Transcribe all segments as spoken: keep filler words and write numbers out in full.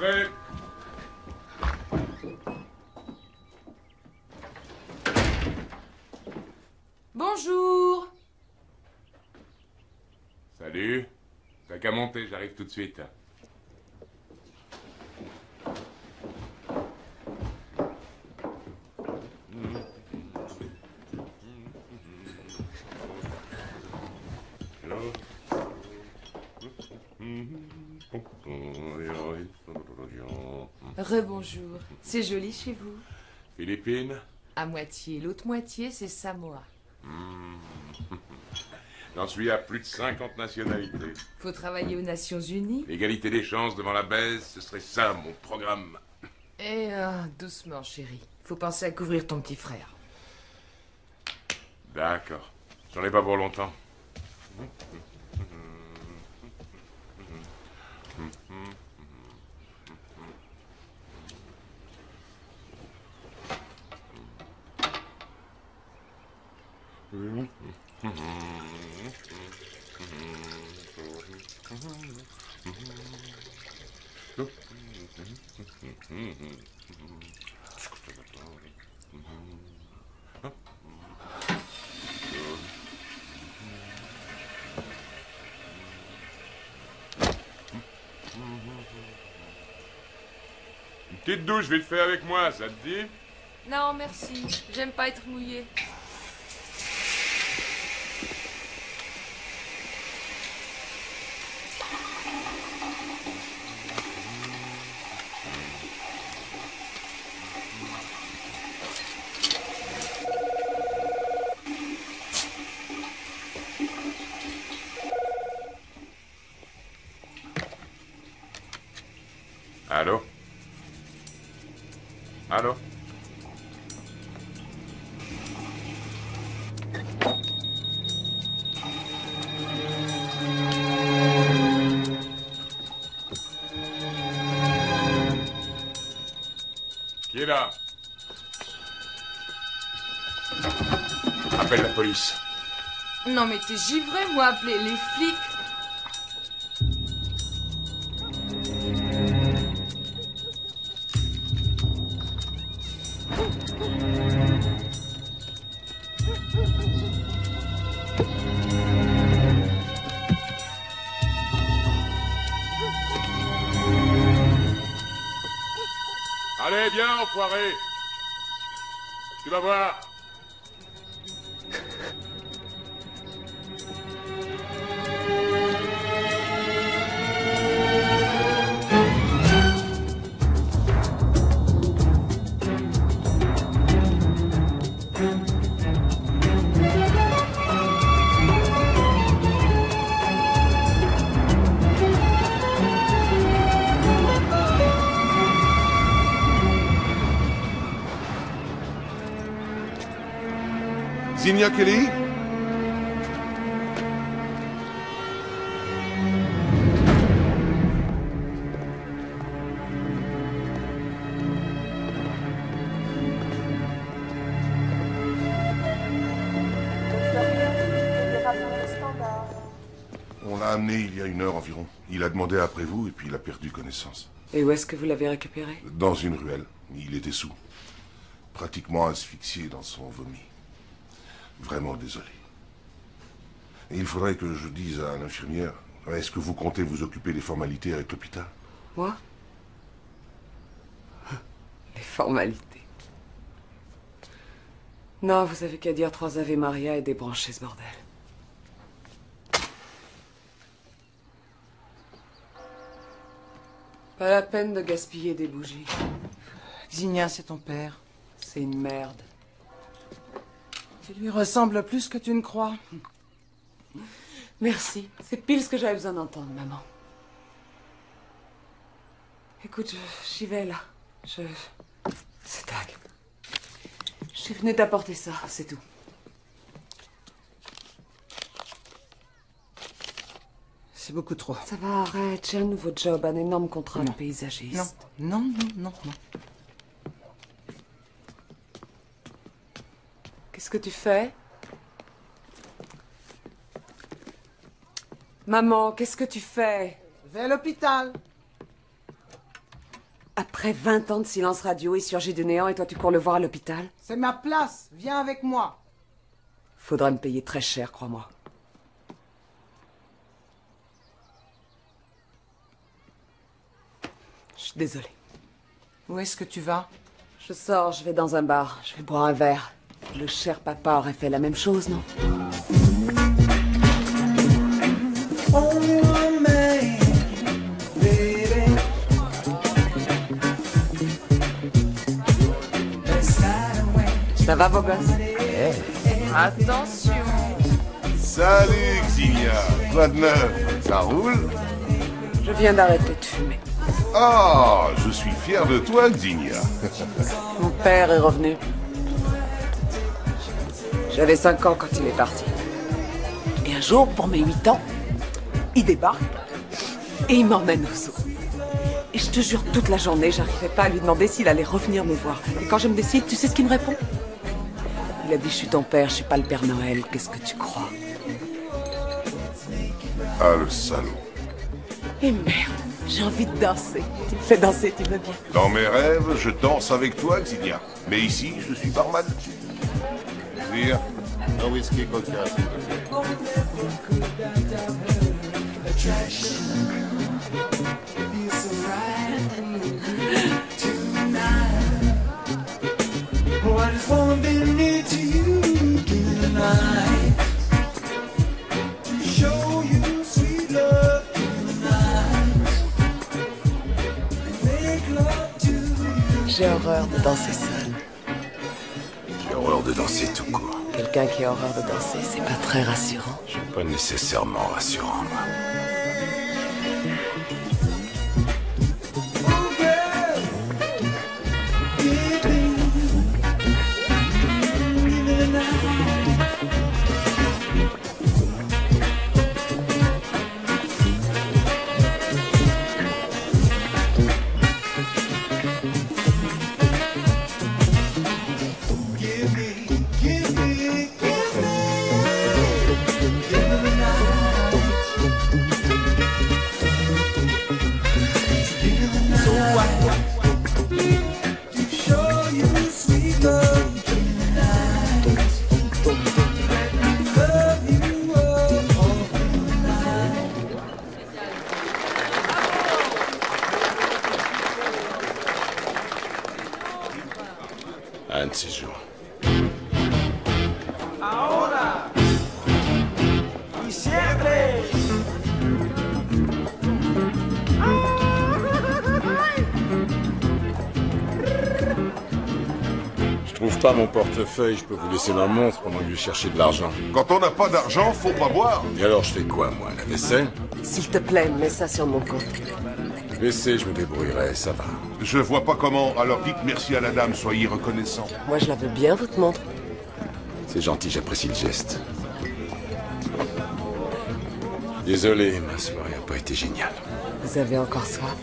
Entrez. Bonjour. Salut. T'as qu'à monter, j'arrive tout de suite. Rebonjour. C'est joli chez vous. Philippines? À moitié. L'autre moitié, c'est Samoa. Mmh. J'en suis à plus de cinquante nationalités. Faut travailler aux Nations Unies. L'égalité des chances devant la baise, ce serait ça, mon programme. Et euh, doucement, chérie. Faut penser à couvrir ton petit frère. D'accord. J'en ai pas pour longtemps. Une petite douche, vite fait avec moi, ça te dit? Non, merci. J'aime pas être mouillée. Allô? Allô? Qui est là? Appelle la police. Non mais t'es givré, moi, appeler les flics. Allez, viens, enfoiré. Tu vas voir. Zinnia Kelly? On l'a amené il y a une heure environ. Il a demandé après vous et puis il a perdu connaissance. Et où est-ce que vous l'avez récupéré? Dans une ruelle. Il était sous. Pratiquement asphyxié dans son vomi. Vraiment désolé. Et il faudrait que je dise à l'infirmière, est-ce que vous comptez vous occuper des formalités avec l'hôpital? Moi? Les formalités. Non, vous avez qu'à dire trois Ave Maria et débrancher ce bordel. Pas la peine de gaspiller des bougies. Zinnia, c'est ton père. C'est une merde. Tu lui ressembles plus que tu ne crois. Merci. C'est pile ce que j'avais besoin d'entendre, maman. Écoute, je- j'y vais là. Je... C'est dingue. Je suis venue t'apporter ça, c'est tout. C'est beaucoup trop. Ça va, arrête. J'ai un nouveau job, un énorme contrat de paysagiste. Non, non, non, non, non. Qu'est-ce que tu fais? Maman, qu'est-ce que tu fais? Vers l'hôpital. Après vingt ans de silence radio et surgit de néant, et toi tu cours le voir à l'hôpital? C'est ma place. Viens avec moi. Faudra me payer très cher, crois-moi. Je suis désolée. Où est-ce que tu vas? Je sors, je vais dans un bar, je vais boire un verre. Le cher papa aurait fait la même chose, non? Ça va, beau gosse? Attention. Salut, Xenia. Quoi de neuf? Ça roule? Je viens d'arrêter de fumer. Ah, je suis fier de toi, Xenia. Mon père est revenu. J'avais cinq ans quand il est parti. Et un jour, pour mes huit ans, il débarque et il m'emmène au zoo. Et je te jure, toute la journée, j'arrivais pas à lui demander s'il allait revenir me voir. Et quand je me décide, tu sais ce qu'il me répond? Il a dit, je suis ton père, je suis pas le Père Noël, qu'est-ce que tu crois? Ah, le salaud. Et merde, j'ai envie de danser. Tu me fais danser, tu veux bien? Dans mes rêves, je danse avec toi, Xenia. Mais ici, je suis barman. Dire, un whisky coca, s'il te plaît. J'ai horreur de danser seul. J'ai horreur de danser tout court. Quelqu'un qui a horreur de danser, c'est pas très rassurant. Je suis pas nécessairement rassurant, moi. Un de ces jours. Ahora y siempre. Je trouve pas mon portefeuille, je peux vous laisser ma montre pendant que je cherchais de l'argent. Quand on n'a pas d'argent, faut pas boire. Et alors je fais quoi, moi? La vaisselle? S'il te plaît, mets ça sur mon compte. Laissez, je me débrouillerai, ça va. Je vois pas comment, alors dites merci à la dame, soyez reconnaissant. Moi, je la veux bien, votre montre. C'est gentil, j'apprécie le geste. Désolé, ma soirée a pas été géniale. Vous avez encore soif?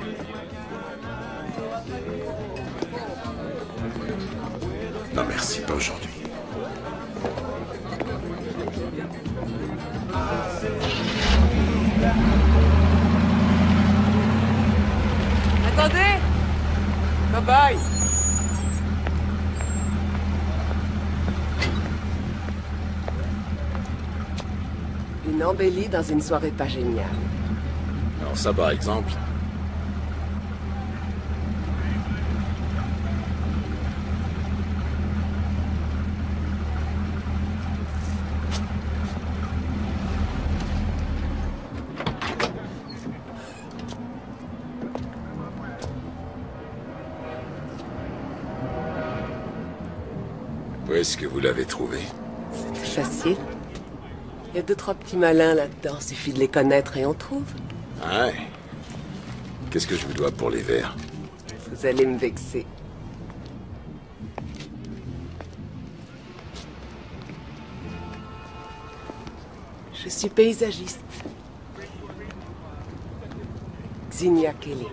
Non merci, pas aujourd'hui. Attendez! Bye bye! Une embellie dans une soirée pas géniale. Alors ça, par exemple... Où est-ce que vous l'avez trouvé? C'était facile. Il y a deux, trois petits malins là-dedans. Suffit de les connaître et on trouve. Ah ouais. Qu'est-ce que je vous dois pour les verres? Vous allez me vexer. Je suis paysagiste. Xenia Kelly.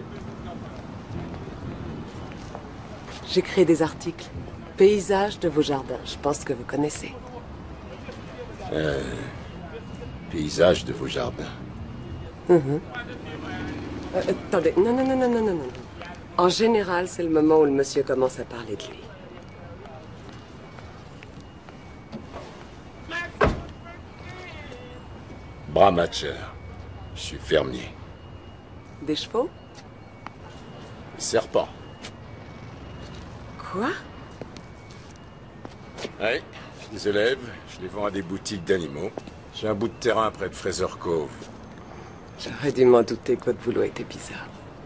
J'écris des articles. Paysages de vos jardins. Je pense que vous connaissez. Euh... Paysage de vos jardins. Mm-hmm. Euh, attendez, non, non, non, non, non, non, non. En général, c'est le moment où le monsieur commence à parler de lui. Brahmacher. Je suis fermier. Des chevaux? Serpent. Quoi? Oui, je les élève, je les vends à des boutiques d'animaux. J'ai un bout de terrain près de Fraser Cove. J'aurais dû m'en douter que votre boulot était bizarre.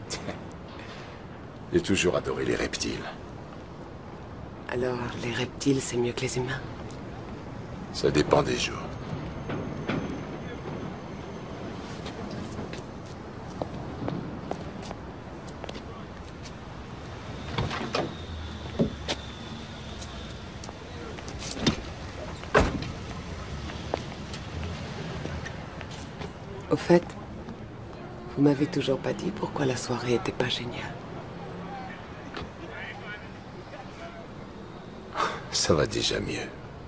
J'ai toujours adoré les reptiles. Alors, les reptiles, c'est mieux que les humains? Ça dépend des jours. Au fait, vous m'avez toujours pas dit pourquoi la soirée était pas géniale. Ça va déjà mieux.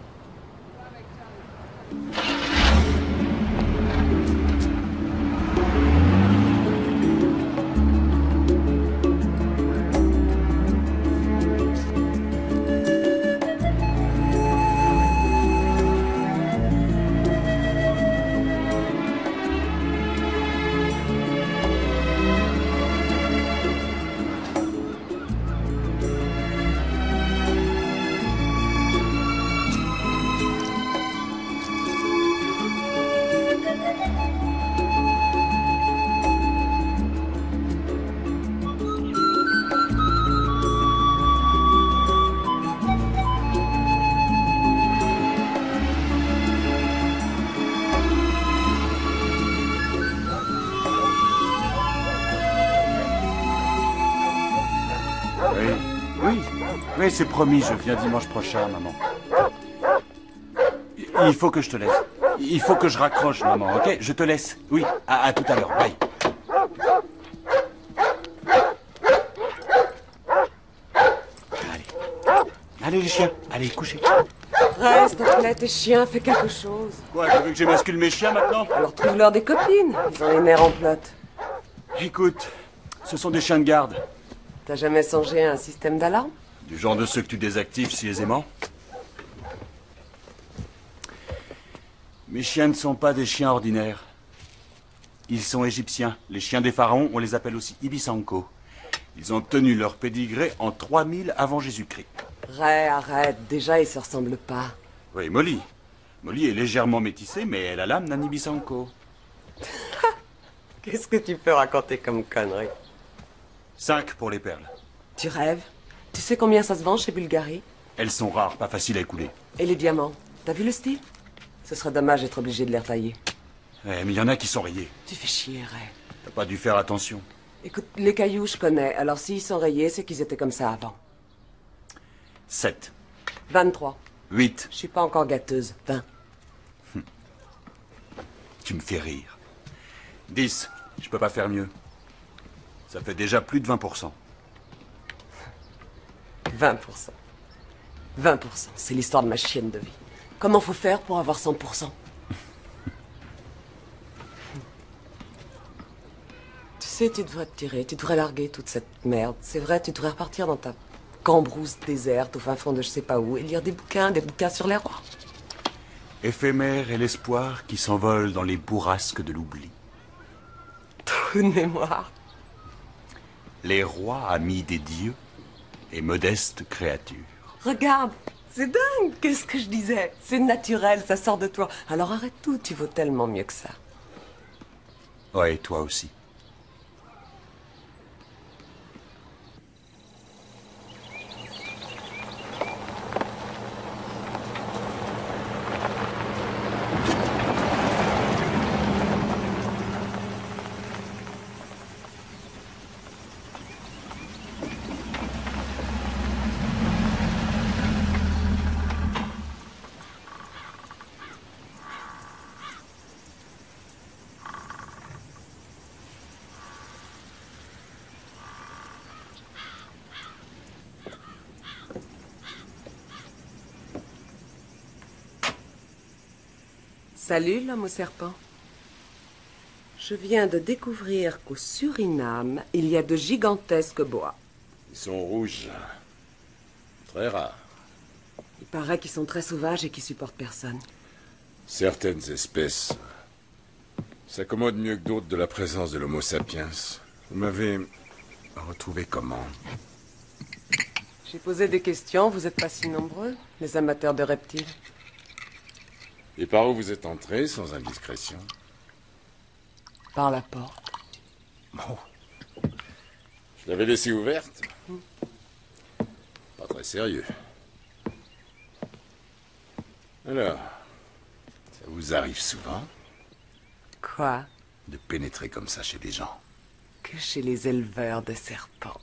Oui, c'est promis, je viens dimanche prochain, maman. Il faut que je te laisse. Il faut que je raccroche, maman, ok? Je te laisse. Oui, à, à tout à l'heure, bye. Allez. Allez, les chiens, allez, couchez. Reste, là, tes chiens, fais quelque chose. Quoi, tu veux que j'émascule mes chiens maintenant? Alors trouve-leur des copines, ils ont les nerfs en plate. Écoute, ce sont des chiens de garde. T'as jamais songé à un système d'alarme? Du genre de ceux que tu désactives si aisément. Mes chiens ne sont pas des chiens ordinaires. Ils sont égyptiens. Les chiens des pharaons, on les appelle aussi Ibisanko. Ils ont tenu leur pédigré en trois mille avant Jésus-Christ. Ray, arrête. Déjà, ils se ressemblent pas. Oui, Molly. Molly est légèrement métissée, mais elle a l'âme d'un Ibisanko. Qu'est-ce que tu peux raconter comme connerie? Cinq pour les perles. Tu rêves? Tu sais combien ça se vend chez Bulgarie? Elles sont rares, pas faciles à écouler. Et les diamants? T'as vu le style? Ce serait dommage d'être obligé de les retailler. Ouais, mais il y en a qui sont rayés. Tu fais chier, Ray. T'as pas dû faire attention. Écoute, les cailloux, je connais. Alors s'ils sont rayés, c'est qu'ils étaient comme ça avant. Sept. vingt-trois. Huit. Je suis pas encore gâteuse. vingt. Hum. Tu me fais rire. Dix. Je peux pas faire mieux. Ça fait déjà plus de vingt pour cent. vingt pour cent. vingt pour cent, c'est l'histoire de ma chienne de vie. Comment faut faire pour avoir cent pour cent? Tu sais, tu devrais te tirer, tu devrais larguer toute cette merde. C'est vrai, tu devrais repartir dans ta cambrousse déserte au fin fond de je sais pas où et lire des bouquins, des bouquins sur les rois. Éphémère est l'espoir qui s'envole dans les bourrasques de l'oubli. Trou de mémoire. Les rois amis des dieux et modestes créatures. Regarde, c'est dingue, qu'est-ce que je disais? C'est naturel, ça sort de toi. Alors arrête tout, tu vaux tellement mieux que ça. Ouais, toi aussi. Salut, l'homme au serpent. Je viens de découvrir qu'au Suriname, il y a de gigantesques bois. Ils sont rouges. Très rares. Il paraît qu'ils sont très sauvages et qu'ils supportent personne. Certaines espèces s'accommodent mieux que d'autres de la présence de l'Homo sapiens. Vous m'avez retrouvé comment? J'ai posé des questions, vous n'êtes pas si nombreux, les amateurs de reptiles. Et par où vous êtes entré, sans indiscrétion? Par la porte. Oh. Je l'avais laissée ouverte. Pas très sérieux. Alors, ça vous arrive souvent Quoi? de pénétrer comme ça chez les gens? Que chez les éleveurs de serpents.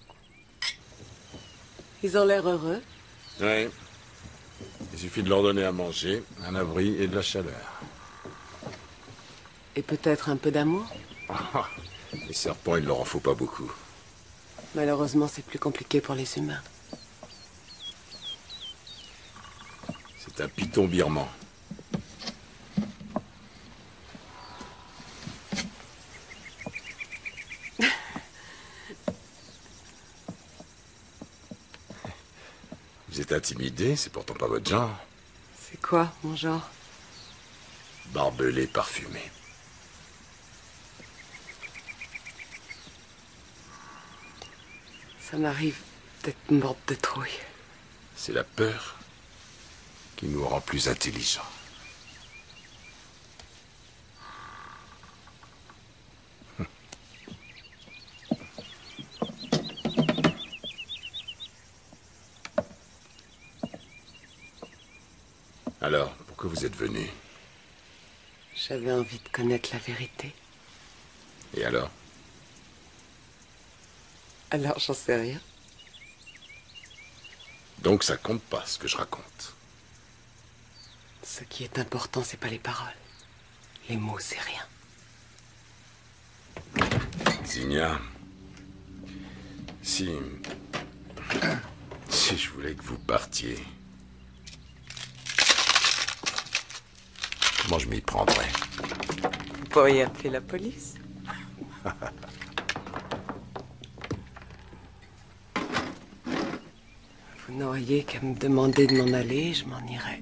Ils ont l'air heureux. Oui. Il suffit de leur donner à manger, un abri et de la chaleur. Et peut-être un peu d'amour. Les serpents, il leur en faut pas beaucoup. Malheureusement, c'est plus compliqué pour les humains. C'est un python birman. Vous êtes intimidé, c'est pourtant pas votre genre. C'est quoi, mon genre? Barbelé, parfumé. Ça m'arrive d'être morte de trouille. C'est la peur qui nous rend plus intelligents. Alors, pourquoi vous êtes venu? J'avais envie de connaître la vérité. Et alors? Alors, j'en sais rien. Donc ça compte pas, ce que je raconte. Ce qui est important, c'est pas les paroles. Les mots, c'est rien. Xenia, si... si je voulais que vous partiez, comment je m'y prendrais? Vous pourriez appeler la police. Vous n'auriez qu'à me demander de m'en aller, je m'en irais.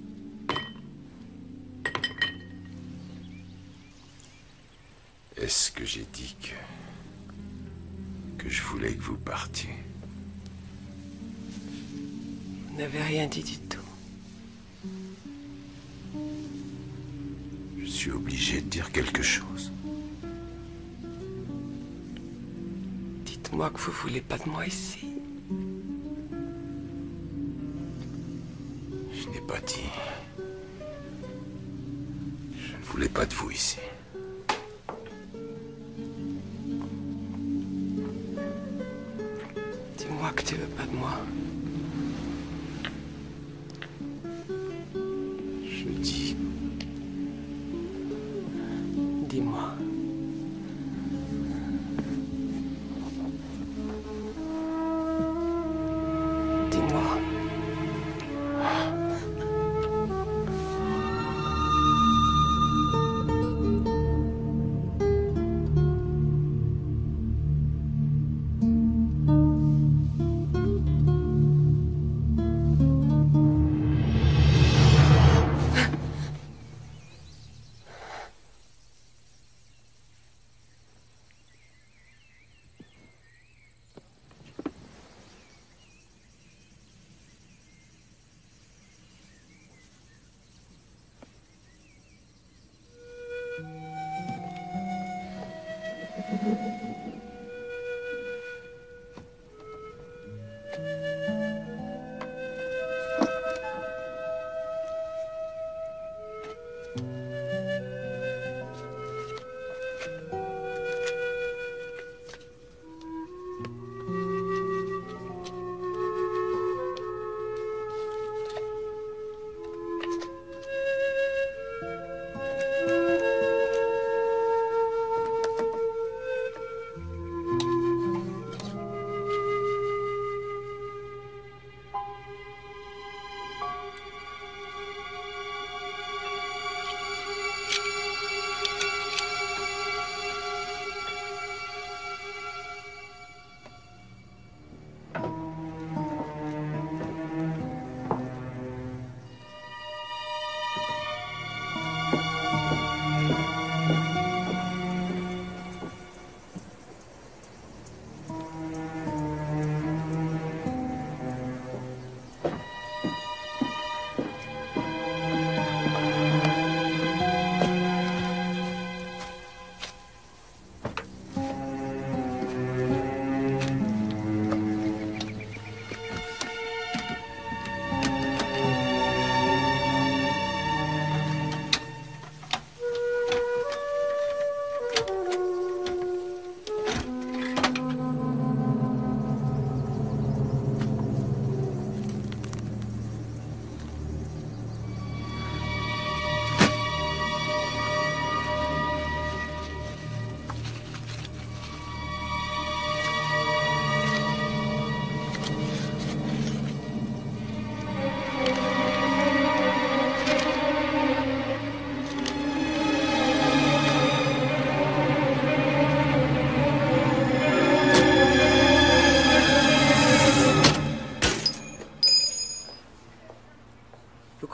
Est-ce que j'ai dit que... que je voulais que vous partiez? Vous n'avez rien dit du tout. Je suis obligé de dire quelque chose. Dites-moi que vous voulez pas de moi ici. Je n'ai pas dit... Je ne voulais pas de vous ici. Dis-moi que tu veux pas de moi. Je dis... Dis-moi. Dis-moi.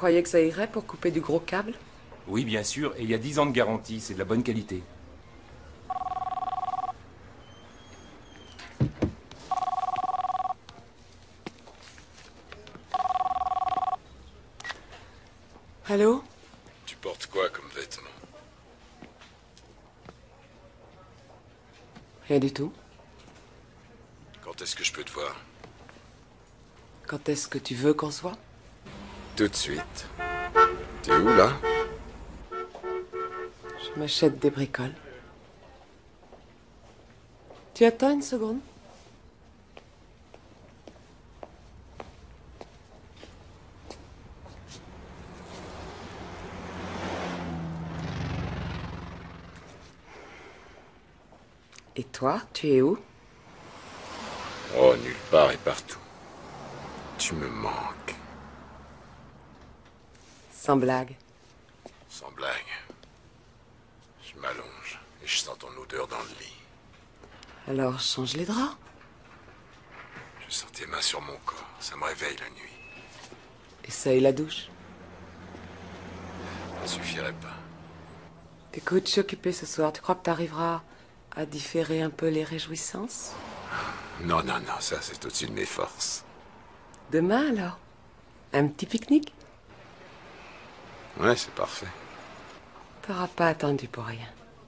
croyais que ça irait pour couper du gros câble? Oui, bien sûr, et il y a dix ans de garantie, c'est de la bonne qualité. Allô? Tu portes quoi comme vêtements? Rien du tout. Quand est-ce que je peux te voir? Quand est-ce que tu veux qu'on se voit? Tout de suite. T'es où, là? Je m'achète des bricoles. Tu attends une seconde? Et toi, tu es où? Oh, nulle part et partout. Tu me manques. Sans blague. Sans blague. Je m'allonge et je sens ton odeur dans le lit. Alors, change les draps. Je sens tes mains sur mon corps. Ça me réveille la nuit. Essaye la douche. Ça ne suffirait pas. Écoute, je suis occupée ce soir. Tu crois que tu arriveras à différer un peu les réjouissances? Non, non, non, ça c'est au-dessus de mes forces. Demain alors? Un petit pique-nique? Ouais, c'est parfait. T'auras pas attendu pour rien.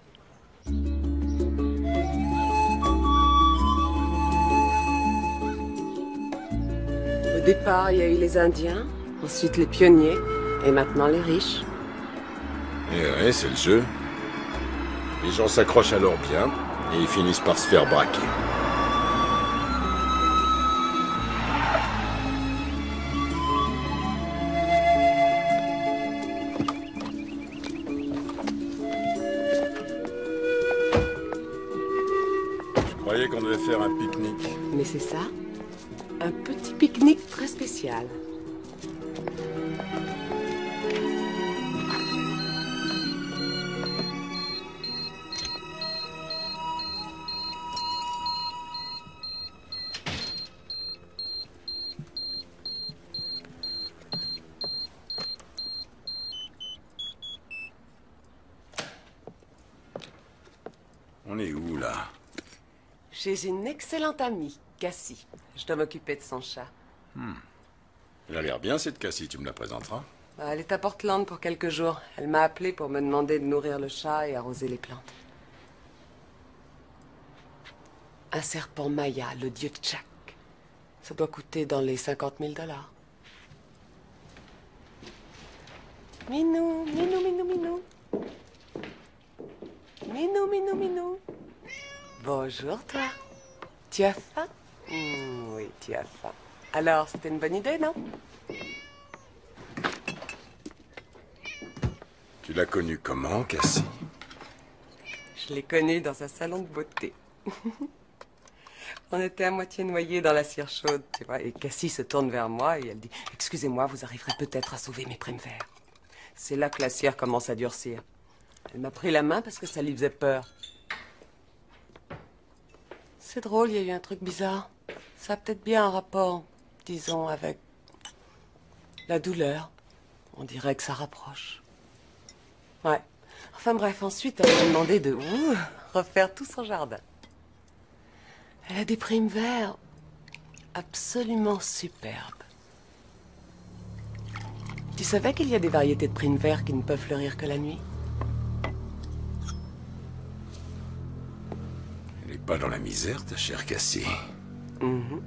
Au départ, il y a eu les Indiens, ensuite les pionniers, et maintenant les riches. Et ouais, c'est le jeu. Les gens s'accrochent alors bien, et ils finissent par se faire braquer. Je croyais qu'on devait faire un pique-nique. Mais c'est ça, un petit pique-nique très spécial. On est où, là? Chez une excellente amie, Cassie. Je dois m'occuper de son chat. Hmm. Elle a l'air bien, cette Cassie, tu me la présenteras? Elle est à Portland pour quelques jours. Elle m'a appelé pour me demander de nourrir le chat et arroser les plantes. Un serpent Maya, le dieu Tchak. Ça doit coûter dans les cinquante mille dollars. Minou, minou, minou, minou. Minou, minou, minou. Bonjour, toi. Tu as faim? Mmh, oui, tu as faim. Alors, c'était une bonne idée, non? Tu l'as connue comment, Cassie? Je l'ai connue dans un salon de beauté. On était à moitié noyés dans la cire chaude, tu vois, et Cassie se tourne vers moi et elle dit « Excusez-moi, vous arriverez peut-être à sauver mes primes verts. » C'est là que la cire commence à durcir. Elle m'a pris la main parce que ça lui faisait peur. C'est drôle, il y a eu un truc bizarre. Ça a peut-être bien un rapport, disons, avec la douleur. On dirait que ça rapproche. Ouais. Enfin bref, ensuite, elle m'a demandé de ouh, refaire tout son jardin. Elle a des primes verts absolument superbes. Tu savais qu'il y a des variétés de primes verts qui ne peuvent fleurir que la nuit? Elle n'est pas dans la misère, ta chère Cassie. Mm-hmm.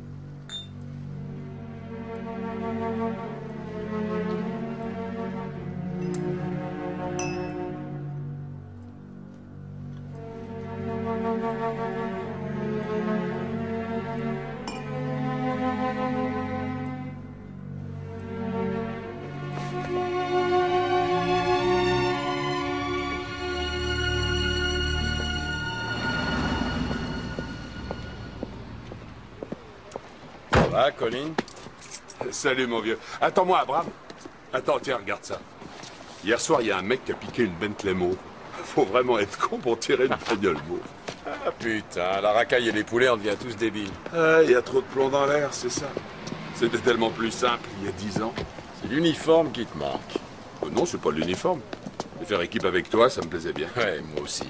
Ça va, Colin? Salut, mon vieux. Attends-moi, Abraham. Attends, tiens, regarde ça. Hier soir, il y a un mec qui a piqué une Bentley Mauve. Faut vraiment être con pour tirer une bagnole mauve. Ah putain, la racaille et les poulets, on devient tous débiles. Ah, il y a trop de plomb dans l'air, c'est ça. C'était tellement plus simple il y a dix ans. C'est l'uniforme qui te manque. Euh, non, c'est pas l'uniforme. Et faire équipe avec toi, ça me plaisait bien. Ouais, moi aussi.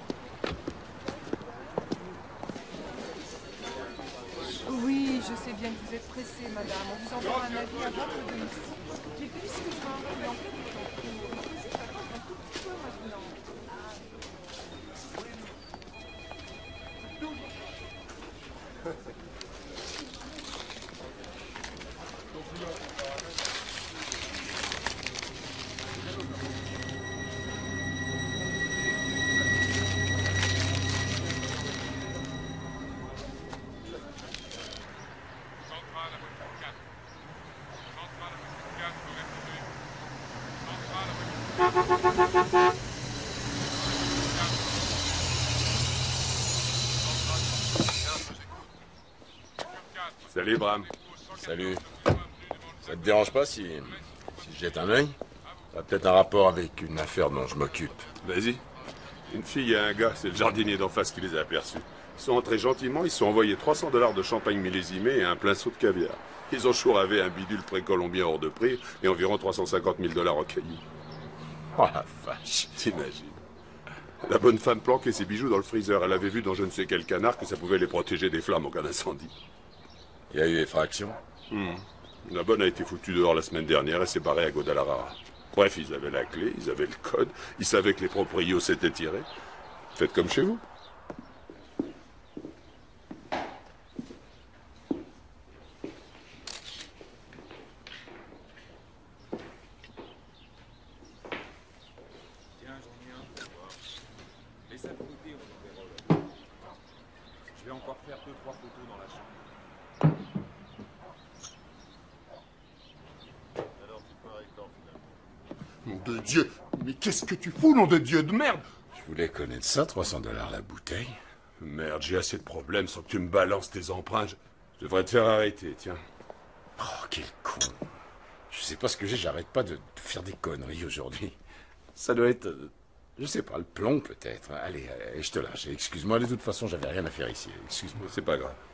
Oui, je sais bien que vous êtes pressée, madame. On vous envoie un avis à votre domicile. Mais puisque je vois que l'enquête est en cours, il faut juste attendre un tout petit peu maintenant. Salut, Bram. Salut. Ça te dérange pas si, si je jette un œil? Ça a peut-être un rapport avec une affaire dont je m'occupe. Vas-y. Une fille et un gars, c'est le jardinier d'en face qui les a aperçus. Ils sont entrés gentiment, ils se sont envoyés trois cents dollars de champagne millésimé et un plein seau de caviar. Ils ont chouravé un bidule précolombien hors de prix et environ trois cent cinquante mille dollars en cailloux. Oh la vache. T'imagines. La bonne femme planquait ses bijoux dans le freezer. Elle avait vu dans je ne sais quel canard que ça pouvait les protéger des flammes en cas d'incendie. Il y a eu effraction? Hmm. La bonne a été foutue dehors la semaine dernière et s'est barrée à Guadalajara. Bref, ils avaient la clé, ils avaient le code, ils savaient que les proprios s'étaient tirés. Faites comme chez vous. Tiens, j'en ai un pour voir. Laisse ça de côté, on en verra. Je vais encore faire deux, trois photos dans la chambre. Nom de Dieu! Mais qu'est-ce que tu fous, nom de Dieu de merde! Je voulais connaître ça, trois cents dollars la bouteille. Merde, j'ai assez de problèmes sans que tu me balances tes emprunts. Je je devrais te faire arrêter, tiens. Oh, quel con. Je sais pas ce que j'ai, j'arrête pas de, de faire des conneries aujourd'hui. Ça doit être... euh, je sais pas, le plomb peut-être. Allez, allez, je te lâche. Excuse-moi, de toute façon, j'avais rien à faire ici. Excuse-moi. C'est pas grave.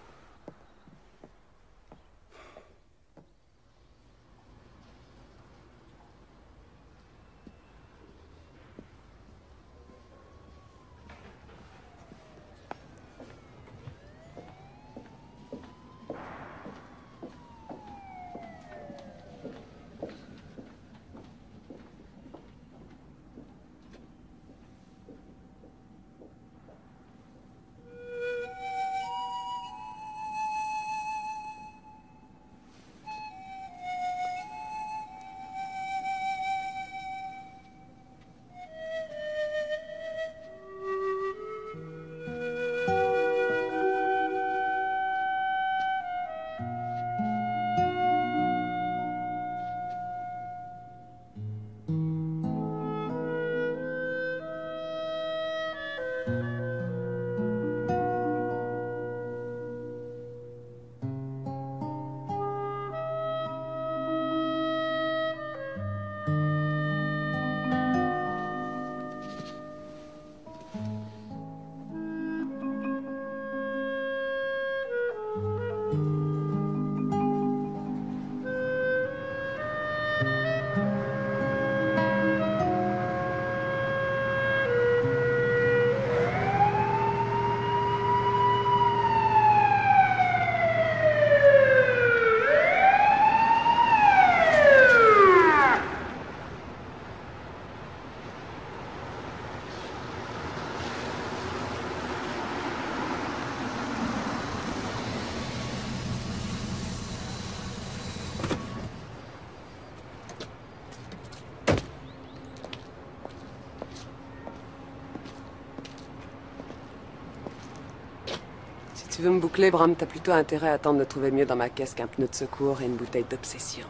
Si tu veux me boucler, Bram, t'as plutôt intérêt à attendre de trouver mieux dans ma caisse qu'un pneu de secours et une bouteille d'obsession.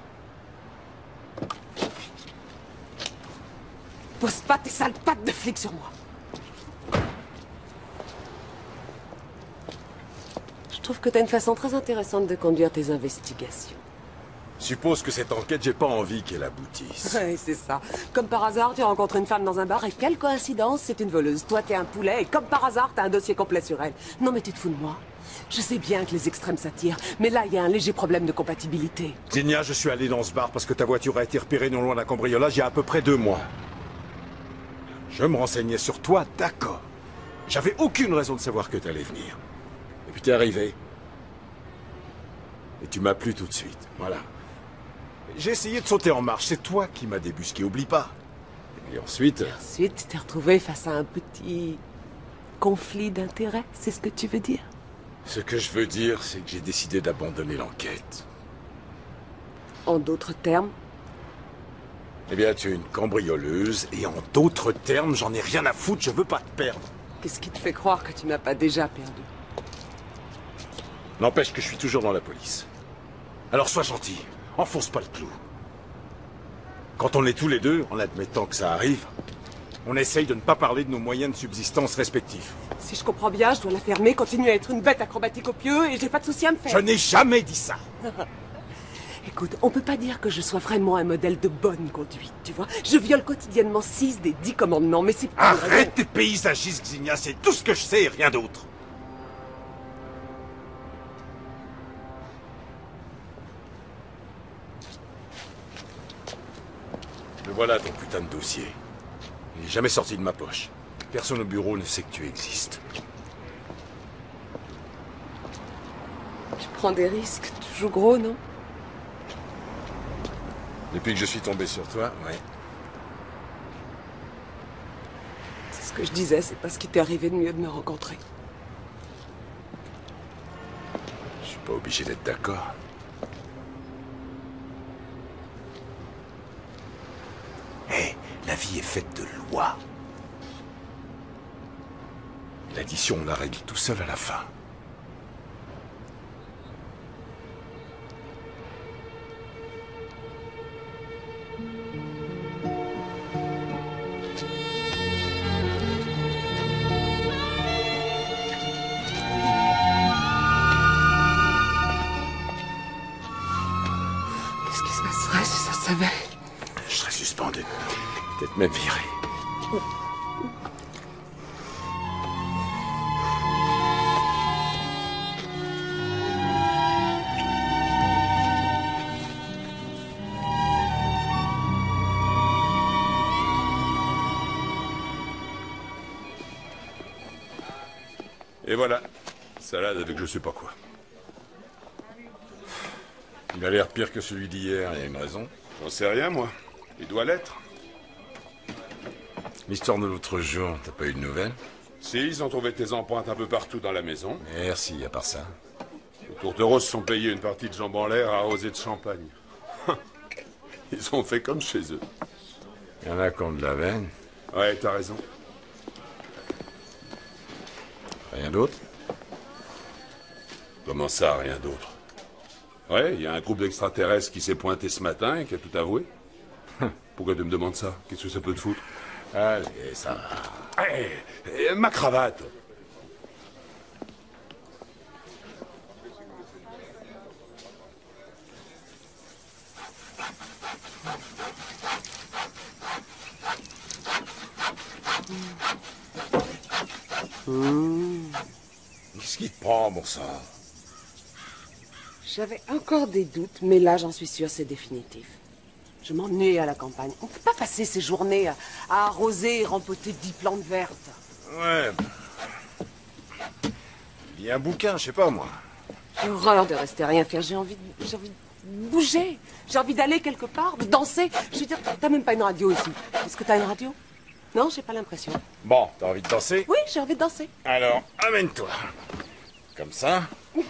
Pose pas tes sales pattes de flic sur moi. Je trouve que t'as une façon très intéressante de conduire tes investigations. suppose que cette enquête, j'ai pas envie qu'elle aboutisse. Ouais, c'est ça. Comme par hasard, tu rencontres une femme dans un bar et quelle coïncidence, c'est une voleuse. Toi, t'es un poulet et comme par hasard, t'as un dossier complet sur elle. Non, mais tu te fous de moi? Je sais bien que les extrêmes s'attirent, mais là, il y a un léger problème de compatibilité. Xenia, je suis allé dans ce bar parce que ta voiture a été repérée non loin d'un cambriolage il y a à peu près deux mois. Je me renseignais sur toi, d'accord. J'avais aucune raison de savoir que t'allais venir. Et puis t'es arrivé. Et tu m'as plu tout de suite, voilà. J'ai essayé de sauter en marche, c'est toi qui m'as débusqué, oublie pas. Et ensuite... Et ensuite, tu t'es retrouvé face à un petit conflit d'intérêts, c'est ce que tu veux dire? Ce que je veux dire, c'est que j'ai décidé d'abandonner l'enquête. En d'autres termes? Eh bien, tu es une cambrioleuse, et en d'autres termes, j'en ai rien à foutre, je veux pas te perdre. Qu'est-ce qui te fait croire que tu m'as pas déjà perdu? N'empêche que je suis toujours dans la police. Alors sois gentil, enfonce pas le clou. Quand on est tous les deux, en admettant que ça arrive, on essaye de ne pas parler de nos moyens de subsistance respectifs. Si je comprends bien, je dois la fermer, continuer à être une bête acrobatique au pieu, et j'ai pas de souci à me faire. Je n'ai jamais dit ça. Écoute, on peut pas dire que je sois vraiment un modèle de bonne conduite, tu vois. Je viole quotidiennement six des dix commandements, mais c'est pas... Arrête tes paysagistes, Xenia, c'est tout ce que je sais et rien d'autre. Me voilà ton putain de dossier. Il n'est jamais sorti de ma poche. Personne au bureau ne sait que tu existes. Tu prends des risques, tu joues gros, non? Depuis que je suis tombé sur toi, ouais. C'est ce que je disais, c'est pas ce qui t'est arrivé de mieux de me rencontrer. Je suis pas obligé d'être d'accord. Hé, hey, la vie est faite de lois. L'addition, on la règle tout seul à la fin. Qu'est-ce qui se passerait si ça savait? Je serais suspendu. Peut-être même viré. Et voilà. Salade avec je sais pas quoi. Il a l'air pire que celui d'hier, il y a une raison. J'en sais rien, moi. Il doit l'être. L'histoire de l'autre jour, t'as pas eu de nouvelles? Si, ils ont trouvé tes empreintes un peu partout dans la maison. Merci, à part ça. Les tourtereaux se sont payés une partie de jambes en l'air arrosée de champagne. Ils ont fait comme chez eux. Il y en a qui ont de la veine. Ouais, t'as raison. Rien d'autre? Comment ça, rien d'autre? Ouais, il y a un groupe d'extraterrestres qui s'est pointé ce matin et qui a tout avoué. Pourquoi tu me demandes ça? Qu'est-ce que ça peut te foutre? Allez, ça va. Hey, hey, ma cravate! Mmh. Qu'est-ce qui te prend, bon sang? J'avais encore des doutes, mais là, j'en suis sûre, c'est définitif. Je m'ennuie à la campagne. On peut pas passer ces journées à, à arroser et rempoter dix plantes vertes. Ouais. Il y a un bouquin, je sais pas, moi. J'ai horreur de rester à rien faire. J'ai envie de, j'ai envie de bouger. J'ai envie d'aller quelque part, de danser. Je veux dire, t'as même pas une radio ici. Est-ce que t'as une radio? Non, j'ai pas l'impression. Bon, t'as envie de danser? Oui, j'ai envie de danser. Alors, amène-toi. Comme ça.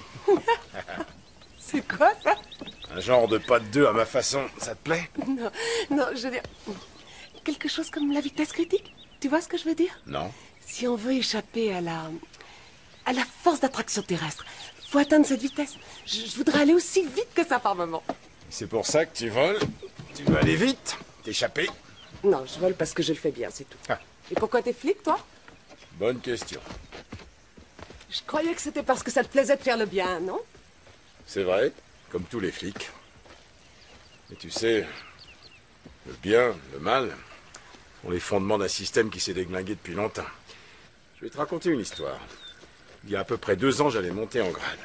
C'est quoi, ça? Un genre de pas de deux à ma façon, ça te plaît? Non, non, je veux dire... Quelque chose comme la vitesse critique. Tu vois ce que je veux dire? Non. Si on veut échapper à la... à la force d'attraction terrestre, faut atteindre cette vitesse. Je, je voudrais aller aussi vite que ça par moment. C'est pour ça que tu voles? Tu veux aller vite? T'échapper? Non, je vole parce que je le fais bien, c'est tout. Ah. Et pourquoi t'es flic, toi? Bonne question. Je croyais que c'était parce que ça te plaisait de faire le bien, non? C'est vrai, comme tous les flics. Et tu sais, le bien, le mal, sont les fondements d'un système qui s'est déglingué depuis longtemps. Je vais te raconter une histoire. Il y a à peu près deux ans, j'allais monter en grade.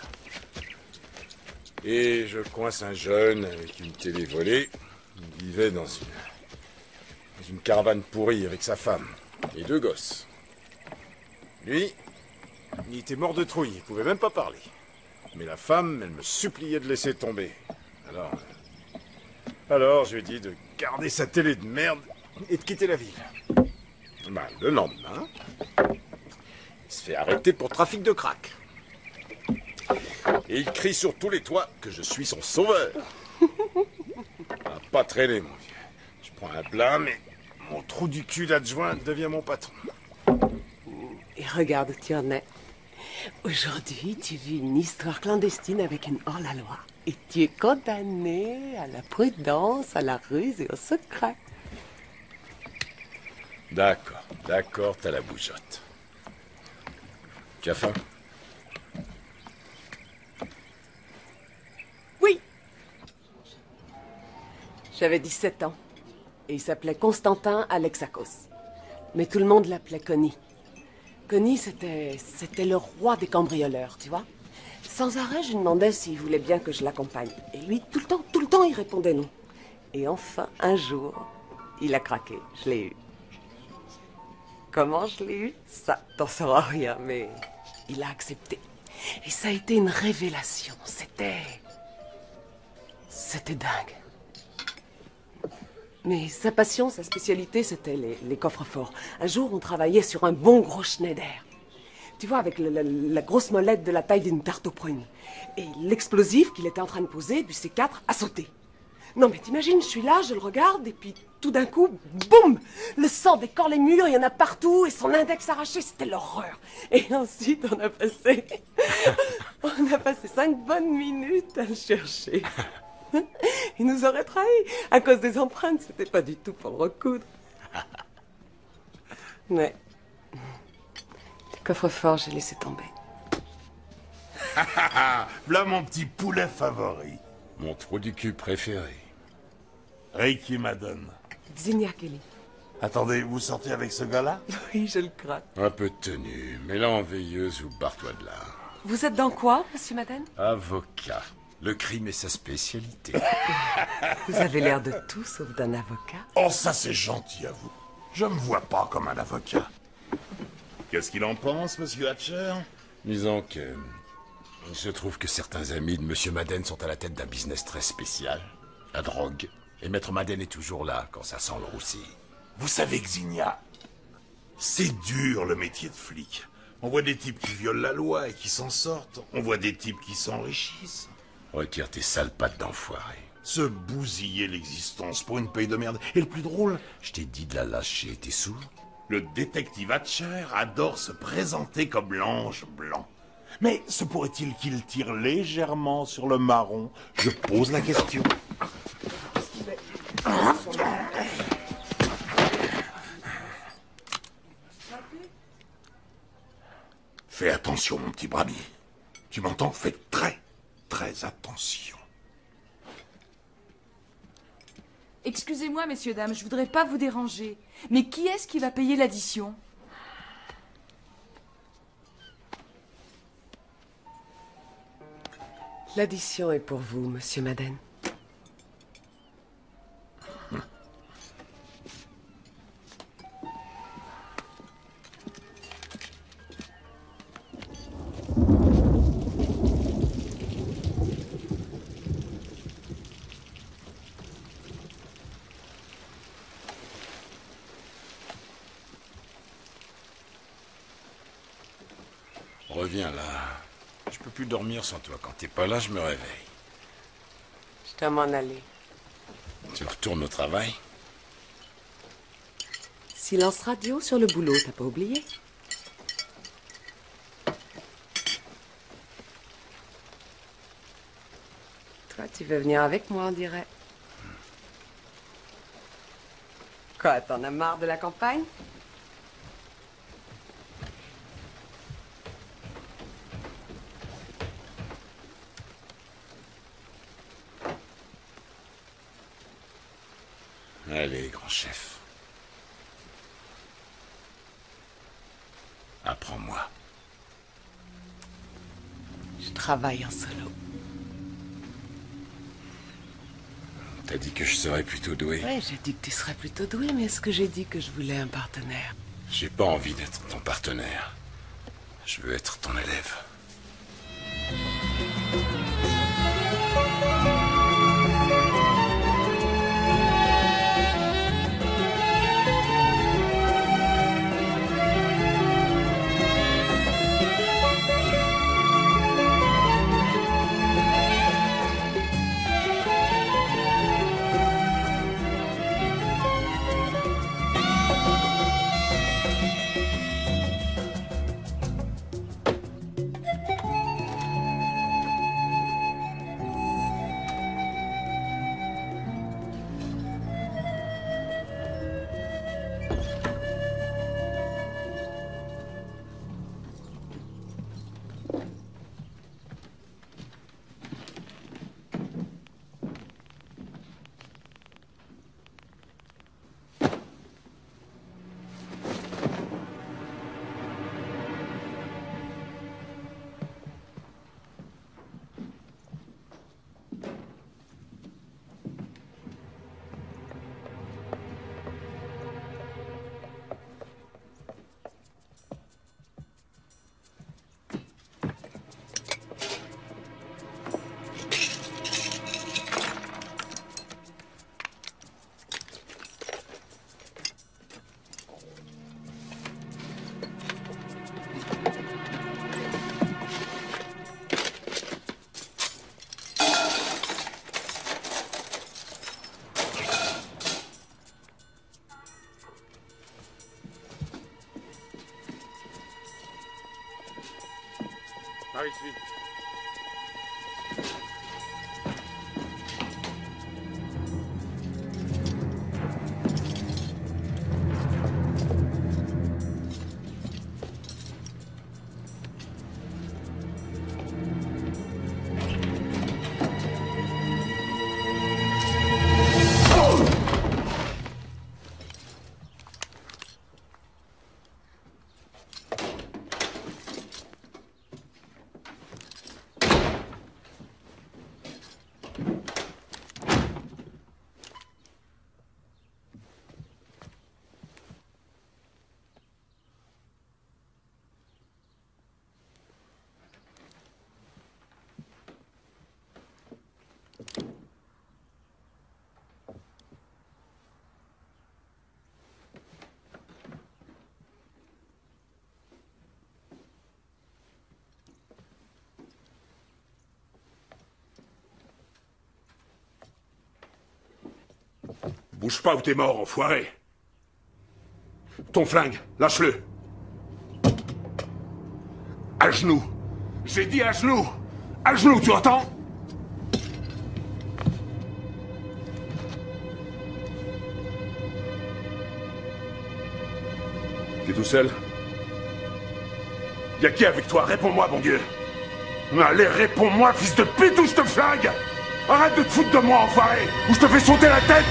Et je coince un jeune avec une télé volée. Il vivait dans une, dans une caravane pourrie avec sa femme et deux gosses. Lui, il était mort de trouille, il pouvait même pas parler. Mais la femme, elle me suppliait de laisser tomber. Alors, alors je lui ai dit de garder sa télé de merde et de quitter la ville. Ben, le lendemain, il se fait arrêter pour trafic de crack. Et il crie sur tous les toits que je suis son sauveur. Ah, pas traîner, mon vieux. Je prends un blâme et mon trou du cul d'adjoint devient mon patron. Et regarde où tu en es. Aujourd'hui, tu vis une histoire clandestine avec une hors-la-loi. Et tu es condamné à la prudence, à la ruse et au secret. D'accord, d'accord, t'as la bougeotte. Tu as faim? Oui. J'avais dix-sept ans. Et il s'appelait Constantin Alexakos. Mais tout le monde l'appelait Connie. Connie, c'était... c'était le roi des cambrioleurs, tu vois. Sans arrêt, je lui demandais s'il voulait bien que je l'accompagne. Et lui, tout le temps, tout le temps, il répondait non. Et enfin, un jour, il a craqué. Je l'ai eu. Comment je l'ai eu? Ça, t'en sauras rien, mais il a accepté. Et ça a été une révélation. C'était... C'était dingue. Mais sa passion, sa spécialité, c'était les, les coffres-forts. Un jour, on travaillait sur un bon gros Schneider. Tu vois, avec le, la, la grosse molette de la taille d'une tarte aux prunes. Et l'explosif qu'il était en train de poser, du C quatre, a sauté. Non mais t'imagines, je suis là, je le regarde, et puis tout d'un coup, boum! Le sang décore les murs, il y en a partout, et son index arraché, c'était l'horreur. Et ensuite, on a passé... on a passé cinq bonnes minutes à le chercher. Il nous aurait trahis. À cause des empreintes, c'était pas du tout pour le recoudre. Mais... le coffre-fort, j'ai laissé tomber. Voilà mon petit poulet favori. Mon trou du cul préféré. Ricky Madden. Xenia Kelly. Attendez, vous sortez avec ce gars-là? Oui, je le crains. Un peu de tenue, mets-la en veilleuse ou barre-toi de là. Vous êtes dans quoi, monsieur Madden? Avocat. Le crime est sa spécialité. Vous avez l'air de tout sauf d'un avocat. Oh, ça c'est gentil à vous. Je me vois pas comme un avocat. Qu'est-ce qu'il en pense, monsieur Hatcher? Disons que... il se trouve que certains amis de monsieur Madden sont à la tête d'un business très spécial. La drogue. Et maître Madden est toujours là quand ça sent le roussi. Vous savez, Xenia, c'est dur le métier de flic. On voit des types qui violent la loi et qui s'en sortent. On voit des types qui s'enrichissent. Retire tes sales pattes d'enfoiré. Se bousiller l'existence pour une paye de merde. Et le plus drôle... Je t'ai dit de la lâcher, t'es sourd? Le détective Hatcher adore se présenter comme l'ange blanc. Mais se pourrait-il qu'il tire légèrement sur le marron? Je pose la question. Fais attention, mon petit Brami. Tu m'entends? Fais très, très attention. Excusez-moi, messieurs, dames, je voudrais pas vous déranger. Mais qui est-ce qui va payer l'addition? L'addition est pour vous, monsieur Madden. Reviens là. Je peux plus dormir sans toi. Quand t'es pas là, je me réveille. Je dois m'en aller. Tu retournes au travail? Silence radio sur le boulot, t'as pas oublié? Toi, tu veux venir avec moi, on dirait. Quoi, t'en as marre de la campagne? Allez, grand chef. Apprends-moi. Je travaille en solo. T'as dit que je serais plutôt doué. Ouais, j'ai dit que tu serais plutôt doué, mais est-ce que j'ai dit que je voulais un partenaire? J'ai pas envie d'être ton partenaire. Je veux être ton élève. Par ici. Bouge pas ou t'es mort, enfoiré. Ton flingue, lâche-le. À genoux. J'ai dit à genoux. À genoux, tu entends? T'es tout seul? Y'a qui avec toi? Réponds-moi, bon Dieu. Allez, réponds-moi, fils de pute, ou je te flingue! Arrête de te foutre de moi, enfoiré, ou je te fais sauter la tête!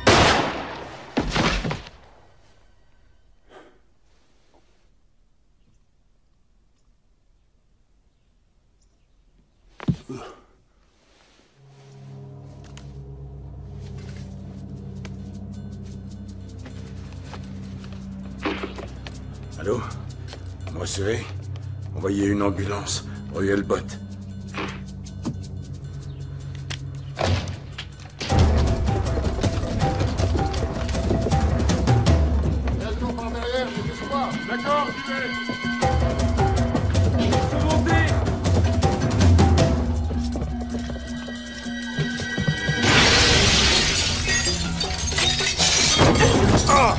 Allô? Moi, c'est... Envoyez une ambulance, rue Elbot. D'accord, j'y vais. Ah!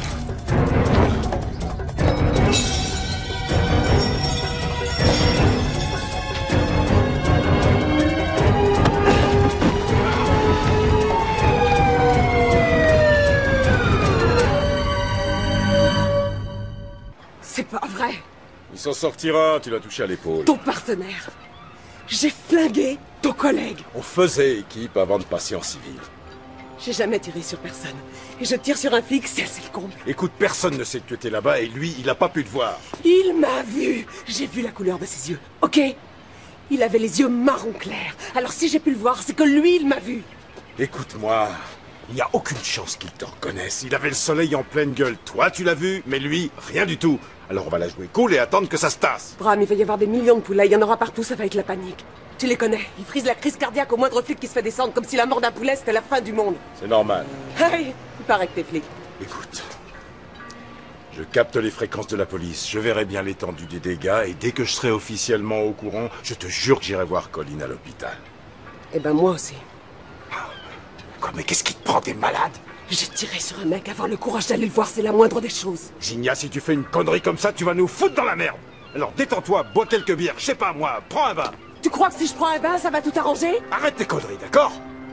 C'est pas vrai. Il s'en sortira, tu l'as touché à l'épaule. Ton partenaire. J'ai flingué ton collègue. On faisait équipe avant de passer en civil. J'ai jamais tiré sur personne. Et je tire sur un flic, c'est le comble. Écoute, personne ne sait que tu étais là-bas et lui, il a pas pu te voir. Il m'a vu. J'ai vu la couleur de ses yeux, ok? Il avait les yeux marron clair. Alors si j'ai pu le voir, c'est que lui, il m'a vu. Écoute-moi, il n'y a aucune chance qu'il te reconnaisse. Il avait le soleil en pleine gueule. Toi, tu l'as vu, mais lui, rien du tout. Alors on va la jouer cool et attendre que ça se tasse. Bram, il va y avoir des millions de poulets. Il y en aura partout, ça va être la panique. Tu les connais. Ils frisent la crise cardiaque au moindre flic qui se fait descendre, comme si la mort d'un poulet, c'était la fin du monde. C'est normal. Hey, il paraît que t'es flic. Écoute, je capte les fréquences de la police, je verrai bien l'étendue des dégâts, et dès que je serai officiellement au courant, je te jure que j'irai voir Colin à l'hôpital. Eh ben moi aussi. Quoi, mais qu'est-ce qui te prend, t'es malade? J'ai tiré sur un mec, avoir le courage d'aller le voir, c'est la moindre des choses. Zigna, si tu fais une connerie comme ça, tu vas nous foutre dans la merde. Alors détends-toi, bois quelques bières, je sais pas moi, prends un bain. Tu crois que si je prends un bain, ça va tout arranger? Arrête tes conneries, d'accord?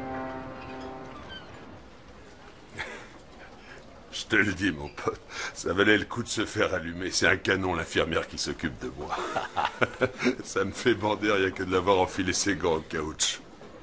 Je te le dis, mon pote, ça valait le coup de se faire allumer. C'est un canon, l'infirmière qui s'occupe de moi. Ça me fait bander rien que de l'avoir enfilé ses gants en caoutchouc.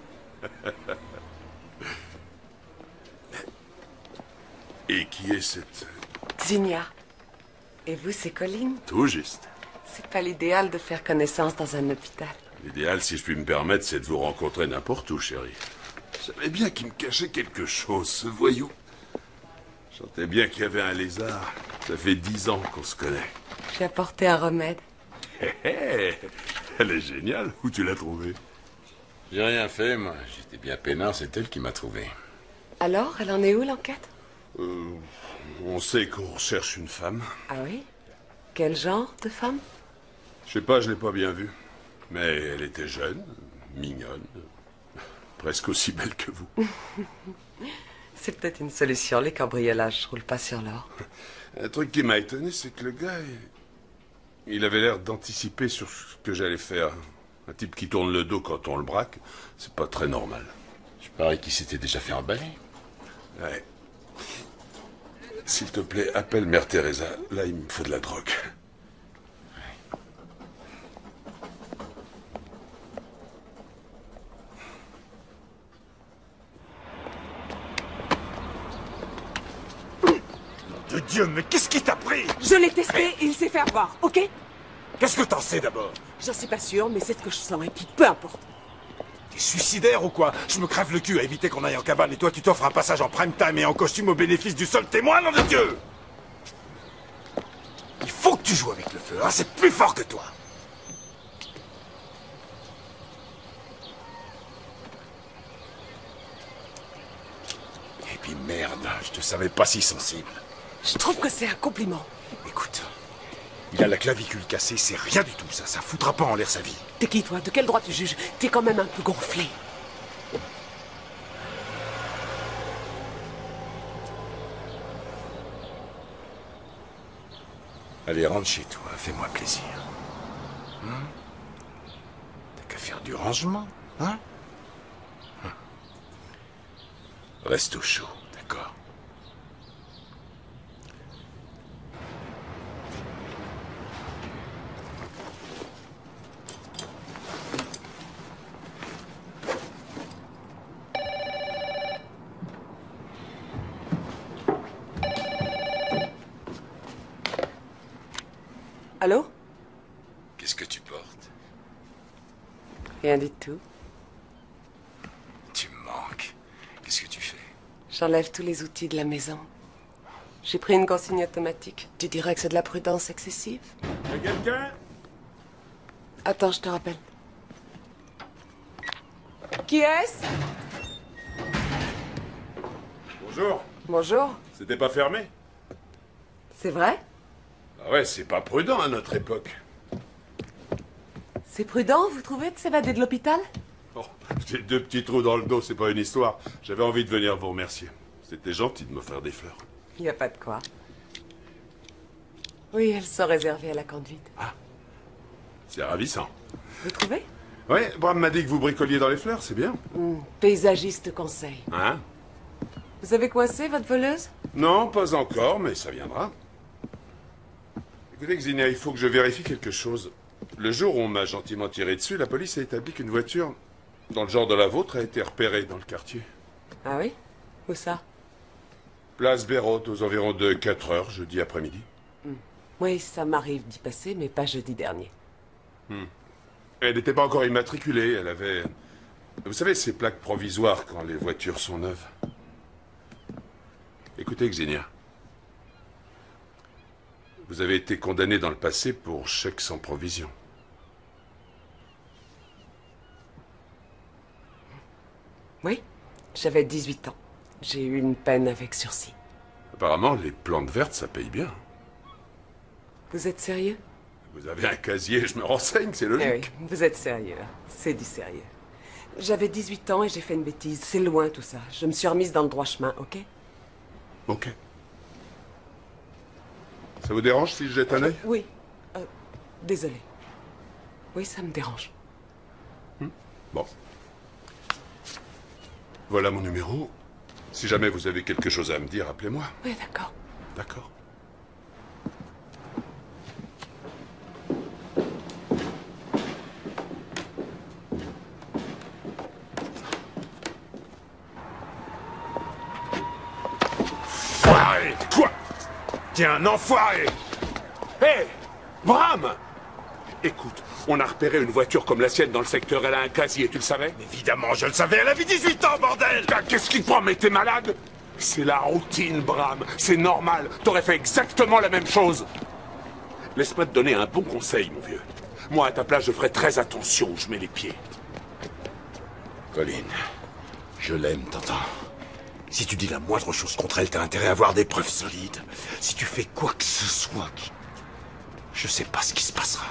Et qui est cette... Zinnia. Et vous, c'est Colin? Tout juste. C'est pas l'idéal de faire connaissance dans un hôpital. L'idéal, si je puis me permettre, c'est de vous rencontrer n'importe où, chérie. Je savais bien qu'il me cachait quelque chose, ce voyou. Je sentais bien qu'il y avait un lézard. Ça fait dix ans qu'on se connaît. J'ai apporté un remède. Hé hé, elle est géniale. Où tu l'as trouvée? J'ai rien fait, moi. J'étais bien peinard, c'est elle qui m'a trouvé. Alors, elle en est où, l'enquête? Euh, on sait qu'on recherche une femme. Ah oui? Quel genre de femme? Je sais pas, je l'ai pas bien vue. Mais elle était jeune, mignonne, presque aussi belle que vous. C'est peut-être une solution, les cambriolages, je roule pas sur l'or. Un truc qui m'a étonné, c'est que le gars, il, il avait l'air d'anticiper sur ce que j'allais faire. Un type qui tourne le dos quand on le braque, c'est pas très normal. Je parie qu'il s'était déjà fait emballer. Ouais. S'il te plaît, appelle Mère Teresa. Là, il me faut de la drogue. De Dieu, mais qu'est-ce qui t'a pris? Je l'ai testé et il s'est fait avoir, ok? Qu'est-ce que t'en sais d'abord? J'en suis pas sûre, mais c'est ce que je sens, et puis peu importe. T'es suicidaire ou quoi? Je me crève le cul à éviter qu'on aille en cavale et toi tu t'offres un passage en prime time et en costume au bénéfice du seul témoin, nom de Dieu! Il faut que tu joues avec le feu, hein, c'est plus fort que toi! Et puis merde, je te savais pas si sensible. Je trouve que c'est un compliment. Écoute, il a la clavicule cassée, c'est rien du tout ça, ça foutra pas en l'air sa vie. T'es qui, toi? De quel droit tu juges? T'es quand même un peu gonflé. Allez, rentre chez toi, fais-moi plaisir. Hein? T'as qu'à faire du rangement, hein? Reste au chaud, d'accord? Allô? Qu'est-ce que tu portes? Rien du tout. Tu me manques. Qu'est-ce que tu fais? J'enlève tous les outils de la maison. J'ai pris une consigne automatique. Tu dirais que c'est de la prudence excessive? Y'a quelqu'un? Attends, je te rappelle. Qui est-ce? Bonjour. Bonjour. C'était pas fermé? C'est vrai? Ah ouais, c'est pas prudent à notre époque. C'est prudent, vous trouvez, de s'évader de l'hôpital? Bon, j'ai deux petits trous dans le dos, c'est pas une histoire. J'avais envie de venir vous remercier. C'était gentil de me faire des fleurs. Il n'y a pas de quoi. Oui, elles sont réservées à la conduite. Ah, c'est ravissant. Vous trouvez? Ouais, Bram m'a dit que vous bricoliez dans les fleurs, c'est bien. Mmh, paysagiste conseil. Hein? Vous avez coincé votre voleuse? Non, pas encore, mais ça viendra. Écoutez, Xenia, il faut que je vérifie quelque chose. Le jour où on m'a gentiment tiré dessus, la police a établi qu'une voiture, dans le genre de la vôtre, a été repérée dans le quartier. Ah oui? Où ça? Place Bérode, aux environs de quatre heures, jeudi après-midi. Hmm. Oui, ça m'arrive d'y passer, mais pas jeudi dernier. Hmm. Elle n'était pas encore immatriculée, elle avait... Vous savez, ces plaques provisoires quand les voitures sont neuves. Écoutez, Xenia. Vous avez été condamné dans le passé pour chèque sans provision. Oui, j'avais dix-huit ans. J'ai eu une peine avec sursis. Apparemment, les plantes vertes, ça paye bien. Vous êtes sérieux? Vous avez un casier, je me renseigne, c'est logique. Eh oui, vous êtes sérieux. C'est du sérieux. J'avais dix-huit ans et j'ai fait une bêtise. C'est loin tout ça. Je me suis remise dans le droit chemin, ok? Ok. Ça vous dérange si je jette un œil? Oui. Euh, désolé. Oui, ça me dérange. Hmm. Bon. Voilà mon numéro. Si jamais vous avez quelque chose à me dire, appelez-moi. Oui, d'accord. D'accord. Enfoiré! Quoi? T'es un enfoiré! Hé! Hey, Bram! Écoute, on a repéré une voiture comme la sienne dans le secteur, elle a un casier, tu le savais? Évidemment, je le savais, elle avait dix-huit ans, bordel! Ah, qu'est-ce qui te prend, mais t'es malade? C'est la routine, Bram, c'est normal, t'aurais fait exactement la même chose. Laisse-moi te donner un bon conseil, mon vieux. Moi, à ta place, je ferai très attention où je mets les pieds. Colline, je l'aime, t'entends? Si tu dis la moindre chose contre elle, t'as intérêt à avoir des preuves solides. Si tu fais quoi que ce soit, je sais pas ce qui se passera.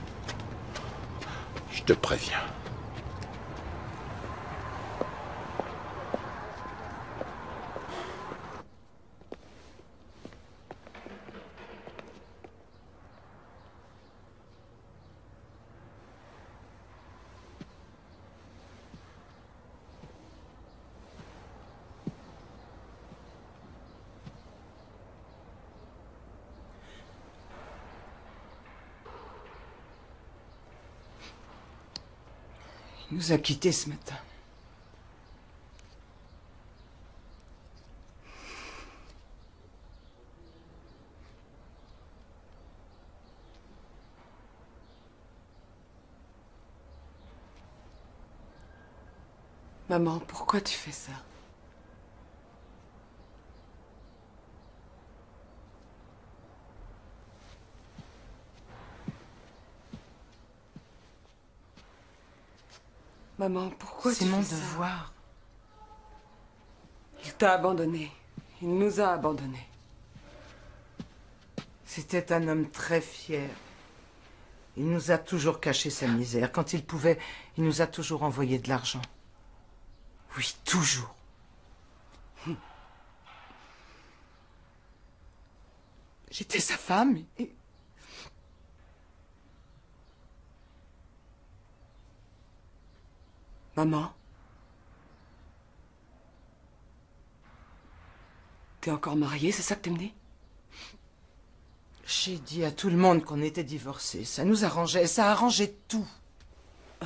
Je te préviens. Il nous a quittés ce matin. Maman, pourquoi tu fais ça? Maman, pourquoi tu C'est fais mon ça? devoir. Il t'a abandonné. Il nous a abandonnés. C'était un homme très fier. Il nous a toujours caché sa misère. Quand il pouvait, il nous a toujours envoyé de l'argent. Oui, toujours. J'étais sa femme et... Maman? T'es encore mariée, c'est ça que tu me dis? J'ai dit à tout le monde qu'on était divorcés. Ça nous arrangeait, ça arrangeait tout. Oh.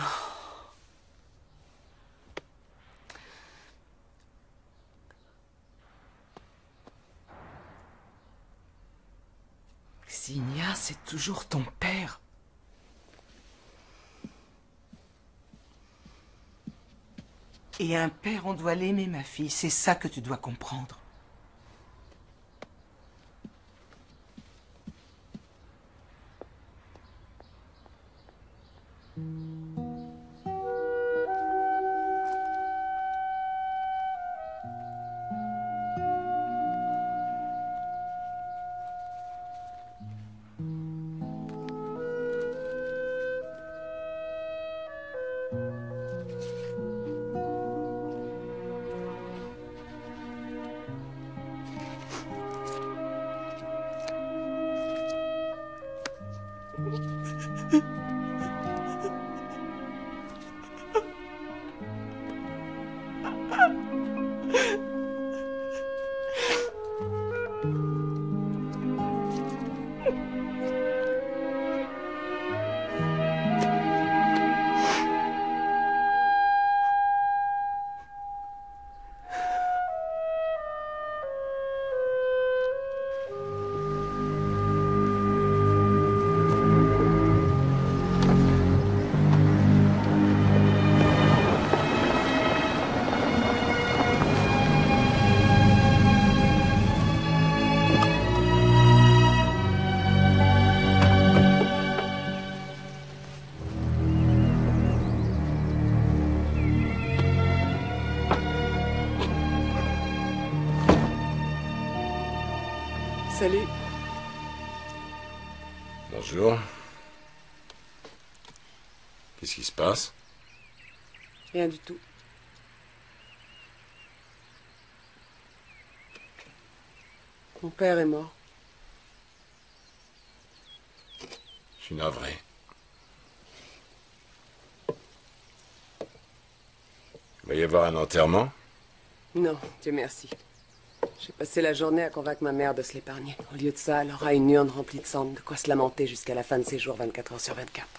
Xenia, c'est toujours ton père. Et un père, on doit l'aimer, ma fille. C'est ça que tu dois comprendre. Salut. Bonjour. Qu'est-ce qui se passe? Rien du tout. Mon père est mort. Je suis navré. Il va y avoir un enterrement? Non, Dieu merci. J'ai passé la journée à convaincre ma mère de se l'épargner. Au lieu de ça, elle aura une urne remplie de cendres, de quoi se lamenter jusqu'à la fin de ses jours, vingt-quatre heures sur vingt-quatre.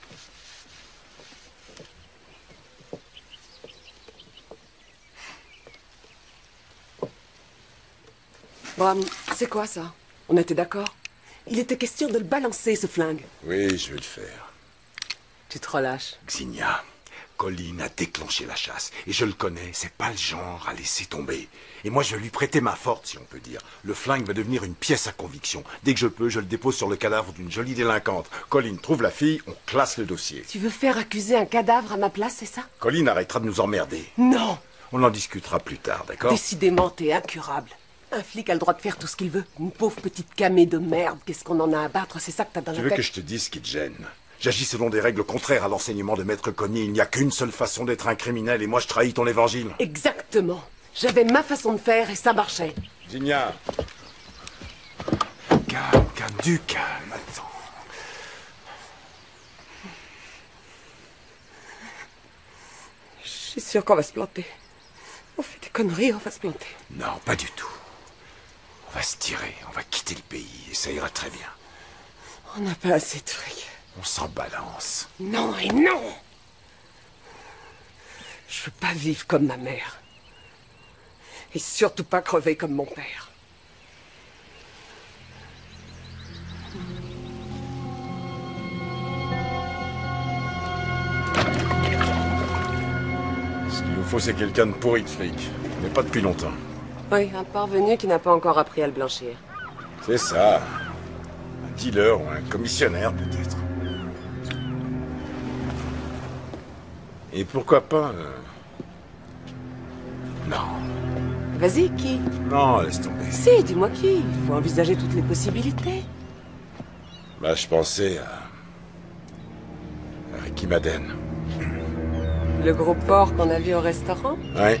Bram, c'est quoi ça? On était d'accord? Il était question de le balancer, ce flingue. Oui, je vais le faire. Tu te relâches. Xenia, Colline a déclenché la chasse. Et je le connais, c'est pas le genre à laisser tomber. Et moi, je vais lui prêter ma forte, si on peut dire. Le flingue va devenir une pièce à conviction. Dès que je peux, je le dépose sur le cadavre d'une jolie délinquante. Colline trouve la fille, on classe le dossier. Tu veux faire accuser un cadavre à ma place, c'est ça? Colline arrêtera de nous emmerder. Non! On en discutera plus tard, d'accord? Décidément, t'es incurable. Un flic a le droit de faire tout ce qu'il veut. Une pauvre petite camée de merde, qu'est-ce qu'on en a à battre? C'est ça que t'as dans la Tu tête? veux que je te dise ce qui te gêne? J'agis selon des règles contraires à l'enseignement de Maître Cogny. Il n'y a qu'une seule façon d'être un criminel et moi je trahis ton évangile. Exactement. J'avais ma façon de faire et ça marchait. Xenia. Calme, calme, du calme, attends. Je suis sûre qu'on va se planter. On fait des conneries, on va se planter. Non, pas du tout. On va se tirer, on va quitter le pays et ça ira très bien. On n'a pas assez de fric. On s'en balance. Non et non! Je veux pas vivre comme ma mère. Et surtout pas crever comme mon père. Ce qu'il nous faut, c'est quelqu'un de pourri de flic. Mais pas depuis longtemps. Oui, un parvenu qui n'a pas encore appris à le blanchir. C'est ça. Un dealer ou un commissionnaire, peut-être. Et pourquoi pas... euh, Non. Vas-y, qui? Non, laisse tomber. Si, dis-moi qui. Il faut envisager toutes les possibilités. Bah, je pensais à... à Ricky Madden. Le gros porc qu'on a vu au restaurant? Ouais.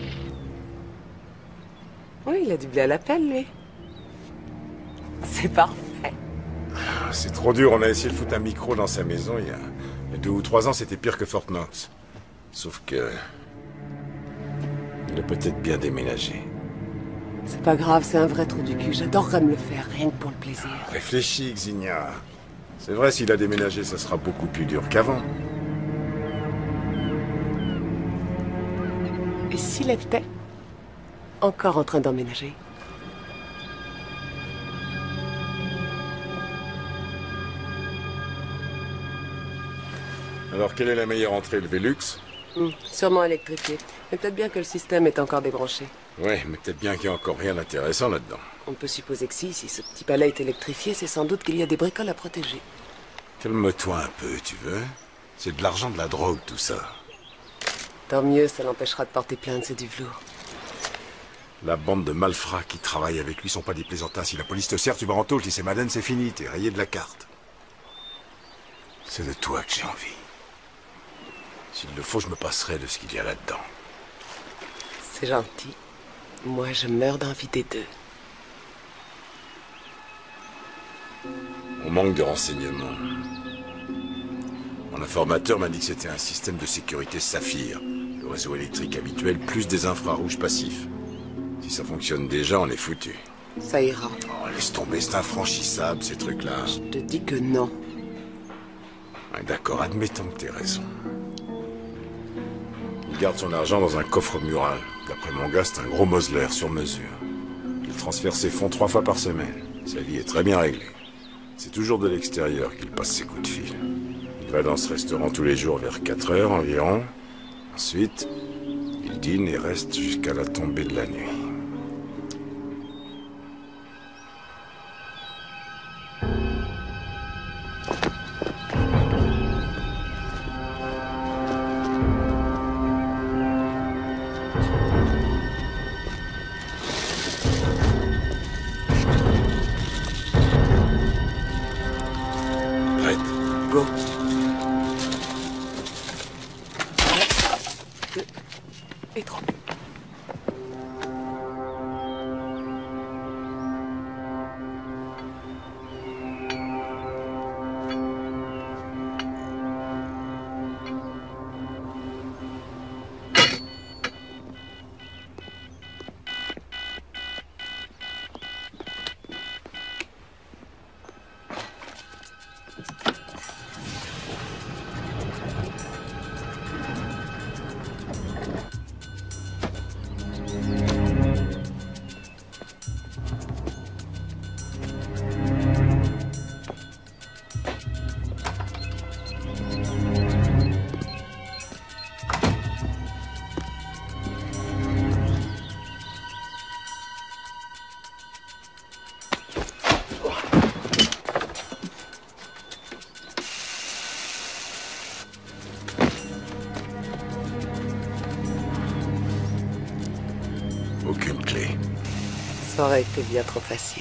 Oui, il a du blé à la pelle, lui. C'est parfait. Ah, c'est trop dur, on a essayé de foutre un micro dans sa maison il y a, il y a deux ou trois ans, c'était pire que Fort Knox. Sauf que... il a peut-être bien déménagé. C'est pas grave, c'est un vrai trou du cul. J'adorerais me le faire, rien que pour le plaisir. Réfléchis, Xenia. C'est vrai, s'il a déménagé, ça sera beaucoup plus dur qu'avant. Et s'il était encore en train d'emménager? Alors, quelle est la meilleure entrée, le Velux? Hum, sûrement électrifié. Mais peut-être bien que le système est encore débranché. Ouais, mais peut-être bien qu'il n'y a encore rien d'intéressant là-dedans. On peut supposer que si, si ce petit palais est électrifié, c'est sans doute qu'il y a des bricoles à protéger. Calme-toi un peu, tu veux? C'est de l'argent de la drogue, tout ça. Tant mieux, ça l'empêchera de porter plainte, c'est du velours. La bande de malfrats qui travaillent avec lui sont pas des plaisantins. Si la police te sert, tu vas en taule. Si c'est Madden, c'est fini. T'es rayé de la carte. C'est de toi que j'ai envie. S'il le faut, je me passerai de ce qu'il y a là-dedans. C'est gentil. Moi, je meurs d'envie des deux. On manque de renseignements. Mon informateur m'a dit que c'était un système de sécurité Saphir. Le réseau électrique habituel, plus des infrarouges passifs. Si ça fonctionne déjà, on est foutu. Ça ira. Oh, laisse tomber, c'est infranchissable, ces trucs-là. Je te dis que non. Ouais, d'accord, admettons que t'aies raison. Il garde son argent dans un coffre mural. D'après mon gars, c'est un gros Mosler sur mesure. Il transfère ses fonds trois fois par semaine. Sa vie est très bien réglée. C'est toujours de l'extérieur qu'il passe ses coups de fil. Il va dans ce restaurant tous les jours vers quatre heures environ. Ensuite, il dîne et reste jusqu'à la tombée de la nuit. Ça aurait été bien trop facile.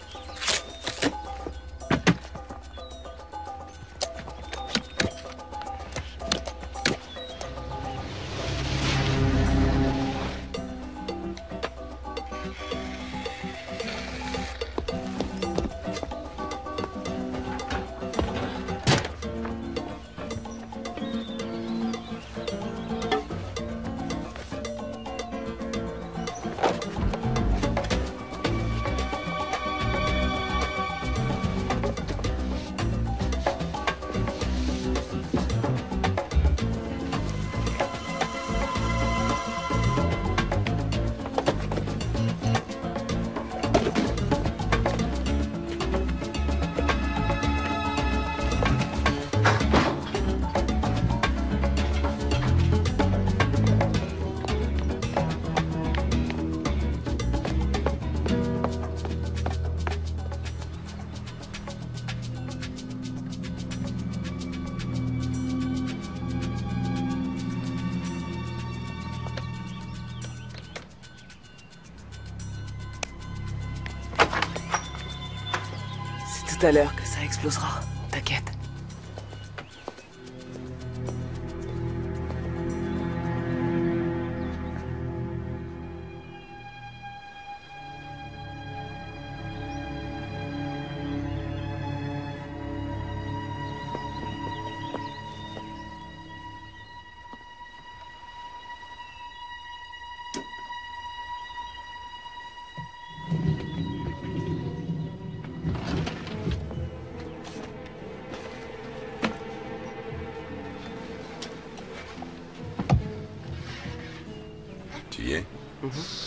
Tout à l'heure que ça explosera. T'inquiète. Tu y es? Mm-hmm.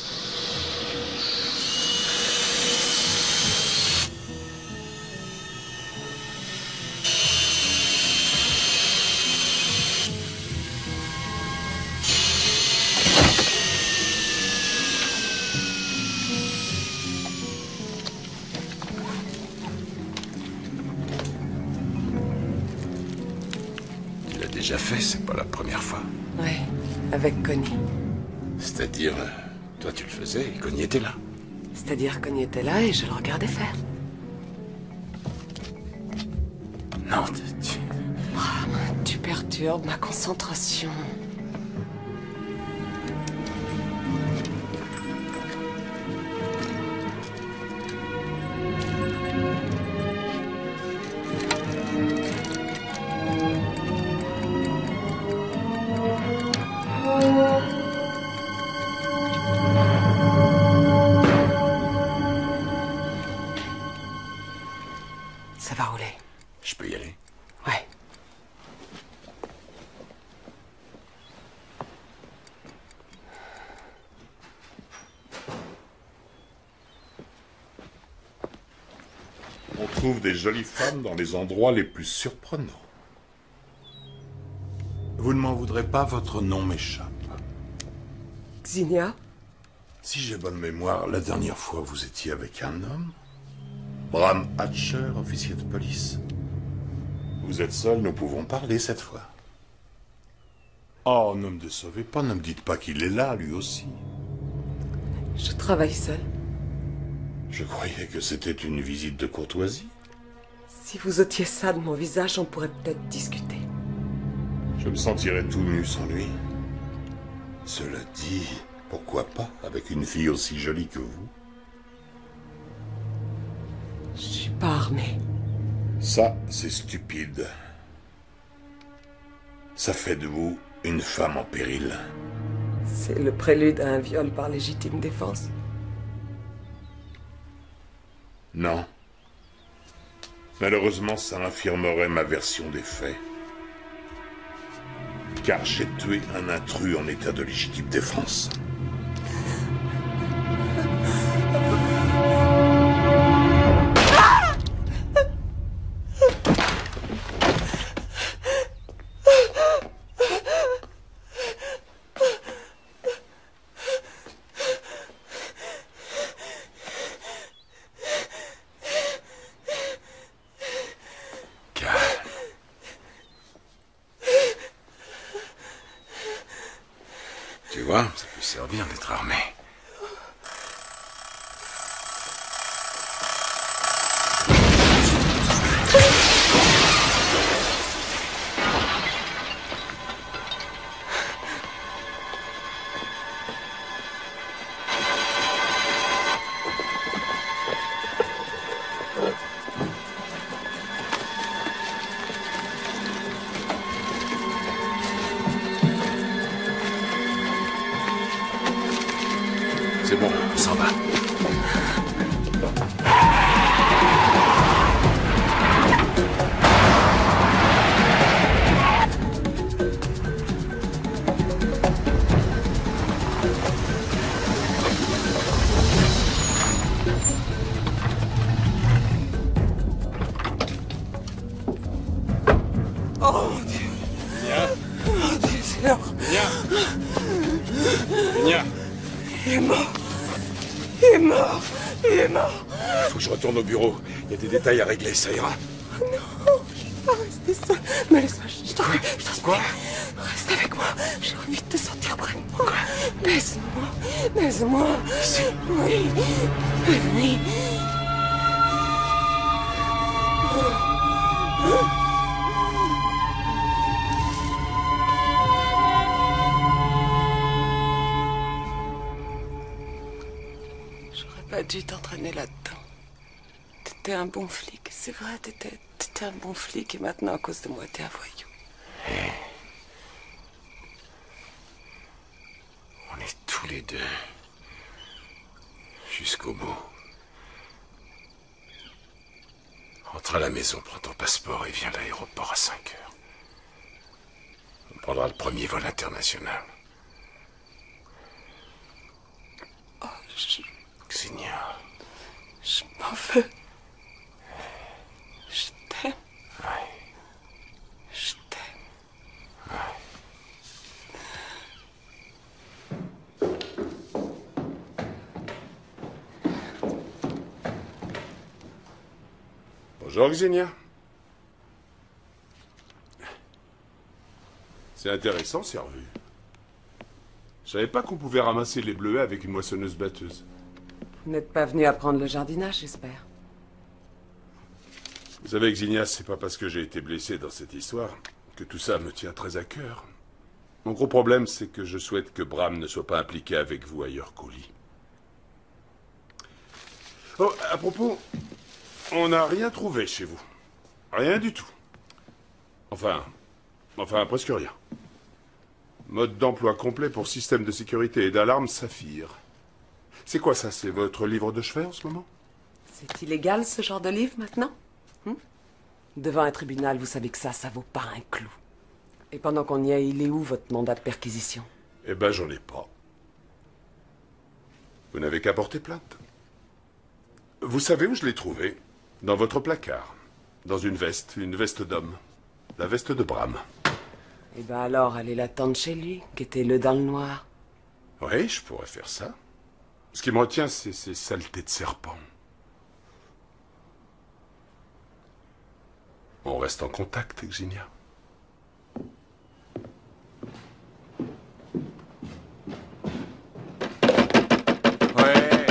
Tu l'as déjà fait, c'est pas la première fois. Ouais, avec Connie. C'est-à-dire, toi tu le faisais et Connie était là. C'est-à-dire Connie était là et je le regardais faire. Non, tu... tu... Ah, tu perturbes ma concentration. Ça va rouler. Je peux y aller? Ouais. On trouve des jolies femmes dans les endroits les plus surprenants. Vous ne m'en voudrez pas, votre nom m'échappe. Xenia? Si j'ai bonne mémoire, la dernière fois vous étiez avec un homme? Bram Hatcher, officier de police. Vous êtes seul, nous pouvons parler cette fois. Oh, ne me décevez pas, ne me dites pas qu'il est là, lui aussi. Je travaille seule. Je croyais que c'était une visite de courtoisie. Si vous ôtiez ça de mon visage, on pourrait peut-être discuter. Je me sentirais tout nu sans lui. Cela dit, pourquoi pas avec une fille aussi jolie que vous? Je suis pas armée. Ça, c'est stupide. Ça fait de vous une femme en péril. C'est le prélude à un viol par légitime défense. Non. Malheureusement, ça infirmerait ma version des faits. Car j'ai tué un intrus en état de légitime défense. Tu vois, ça peut servir d'être armé. C'est bon, on s'en va. Oh mon Dieu. Viens. Oh Dieu, Seigneur. Viens. Viens. Il est mort. Il est mort. Il est mort. Il faut que je retourne au bureau. Il y a des détails à régler, ça ira. Oh non, je ne peux pas rester seule. Me laisse-moi, je t'en prie. Je t'en Quoi? Reste avec moi. J'ai envie de te sentir près de moi. Quoi? Baise-moi. Baise-moi. Ici? Oui. Oui. J'aurais pas dû t'entraîner là-dedans. T'étais un bon flic, c'est vrai, t'étais, t'étais un bon flic et maintenant à cause de moi t'es un voyou. On est tous les deux. Jusqu'au bout. Rentre à la maison, prends ton passeport et viens à l'aéroport à cinq heures. On prendra le premier vol international. Oh, je... Xenia. Je m'en veux. Je t'aime. Ouais. Je t'aime. Ouais. Bonjour, Xenia. C'est intéressant, ces revues. Je savais pas qu'on pouvait ramasser les bleuets avec une moissonneuse-batteuse. Vous n'êtes pas venu apprendre le jardinage, j'espère. Vous savez, Xenia, c'est pas parce que j'ai été blessé dans cette histoire que tout ça me tient très à cœur. Mon gros problème, c'est que je souhaite que Bram ne soit pas impliqué avec vous ailleurs qu'au lit. Oh, à propos, on n'a rien trouvé chez vous. Rien du tout. Enfin, enfin, presque rien. Mode d'emploi complet pour système de sécurité et d'alarme Saphir. C'est quoi ça? C'est votre livre de chevet en ce moment? C'est illégal, ce genre de livre, maintenant? Hum? Devant un tribunal, vous savez que ça, ça vaut pas un clou. Et pendant qu'on y est, il est où, votre mandat de perquisition? Eh ben, j'en ai pas. Vous n'avez qu'à porter plainte. Vous savez où je l'ai trouvé? Dans votre placard. Dans une veste, une veste d'homme. La veste de Bram. Eh ben alors, allez l'attendre chez lui, quittez-le dans le noir. Oui, je pourrais faire ça. Ce qui me retient, c'est ces saletés de serpent. On reste en contact, Xenia. Ouais.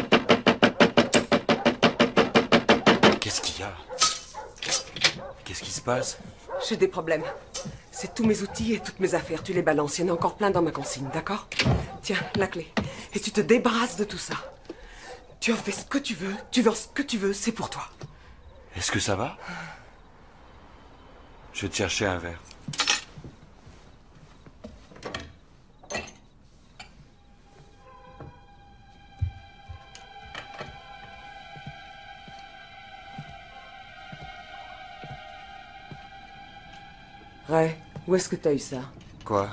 Qu'est-ce qu'il y a? Qu'est-ce qui se passe? J'ai des problèmes. C'est tous mes outils et toutes mes affaires. Tu les balances. Il y en a encore plein dans ma consigne, d'accord? Tiens, la clé. Et tu te débarrasses de tout ça. Tu en fais ce que tu veux. Tu vends ce que tu veux. C'est pour toi. Est-ce que ça va? Je vais te chercher un verre. Ray, où est-ce que t'as eu ça? Quoi?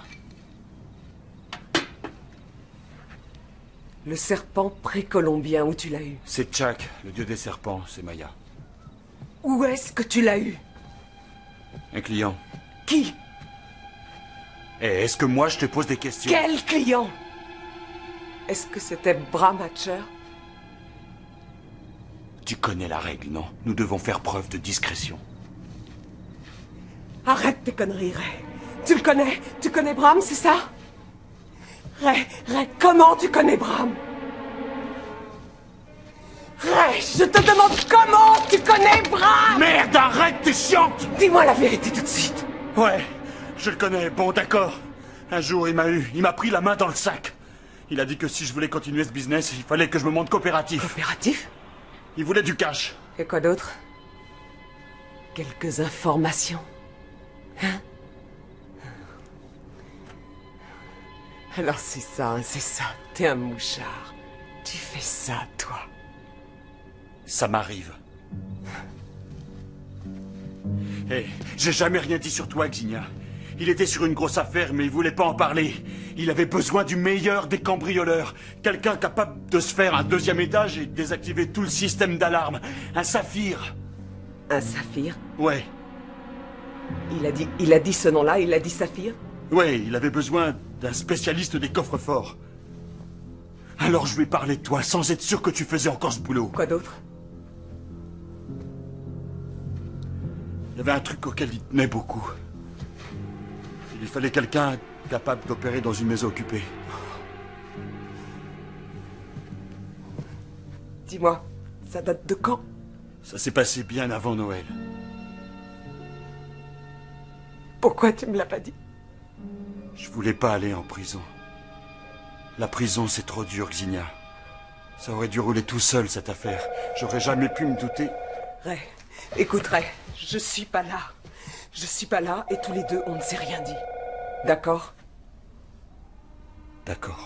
Le serpent précolombien, où tu l'as eu? C'est Tchak, le dieu des serpents, c'est Maya. Où est-ce que tu l'as eu? Un client. Qui? Eh, est-ce que moi je te pose des questions? Quel client? Est-ce que c'était Bram Hatcher? Tu connais la règle, non? Nous devons faire preuve de discrétion. Arrête tes conneries, Ray. Tu le connais? Tu connais Bram, c'est ça? Ray, Ray, comment tu connais Bram? Ray, je te demande comment tu connais Bram? Merde, arrête, t'es chiante! Dis-moi la vérité tout de suite. Ouais, je le connais, bon d'accord. Un jour, il m'a eu, il m'a pris la main dans le sac. Il a dit que si je voulais continuer ce business, il fallait que je me montre coopératif. Coopératif? Il voulait du cash. Et quoi d'autre? Quelques informations. Hein? Alors c'est ça, hein, c'est ça. T'es un mouchard. Tu fais ça, toi? Ça m'arrive. Hé, hey, j'ai jamais rien dit sur toi, Xenia. Il était sur une grosse affaire, mais il voulait pas en parler. Il avait besoin du meilleur des cambrioleurs. Quelqu'un capable de se faire un deuxième étage et désactiver tout le système d'alarme. Un saphir. Un saphir? Ouais. Il a dit, il a dit ce nom-là, il a dit saphir? Ouais, il avait besoin d'un spécialiste des coffres forts. Alors je lui ai parlé de toi, sans être sûr que tu faisais encore ce boulot. Quoi d'autre? Il y avait un truc auquel il tenait beaucoup. Il fallait quelqu'un capable d'opérer dans une maison occupée. Dis-moi, ça date de quand? Ça s'est passé bien avant Noël. Pourquoi tu me l'as pas dit? Je voulais pas aller en prison. La prison, c'est trop dur, Xenia. Ça aurait dû rouler tout seul, cette affaire. J'aurais jamais pu me douter. Ray, écoute, Ray, je suis pas là. Je suis pas là et tous les deux, on ne s'est rien dit. D'accord? D'accord.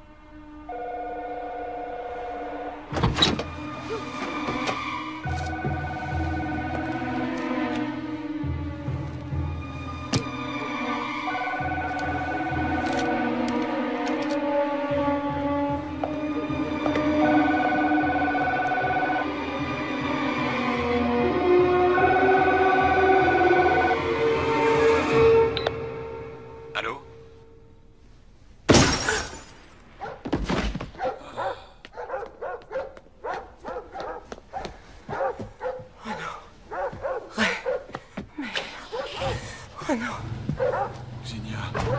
Oh non. Xenia.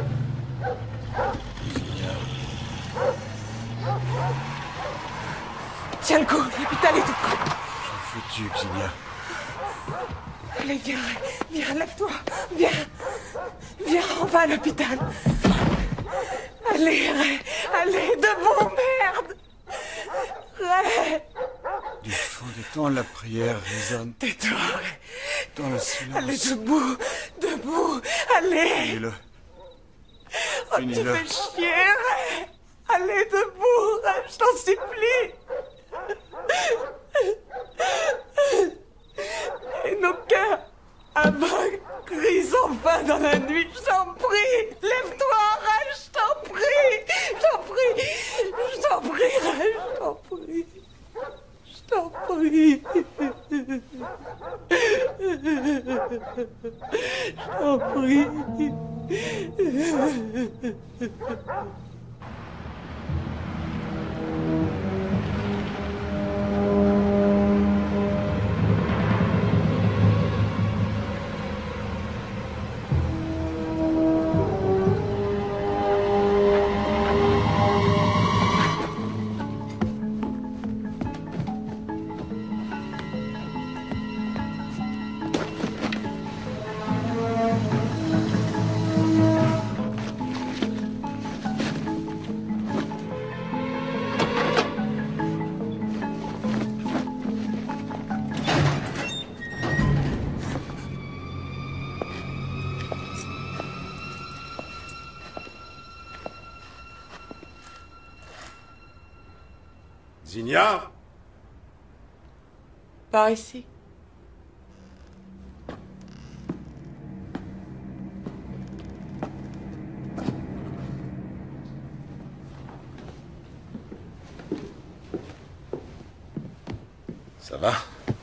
Xenia. Tiens le coup, l'hôpital est tout près. J'ai foutu, Xenia. Allez, viens, viens, lève-toi. Viens. Viens, on va à l'hôpital. Allez, Ray, allez, debout, merde. Ray. Du fond des temps, la prière résonne. Tais-toi, Ray. Dans le silence. Allez, debout, debout, allez. Finis-le. Oh, tu Finis-le. fais chier, Ray. Allez, debout, Ray, je t'en supplie. Et nos cœurs aveugles grisent enfin dans la nuit. Je t'en prie, lève-toi, Ray, je t'en prie. Je t'en prie, je t'en prie, Ray, je t'en prie. Je t'en prie. Je t'en prie. Xenia? Par ici. Ça va?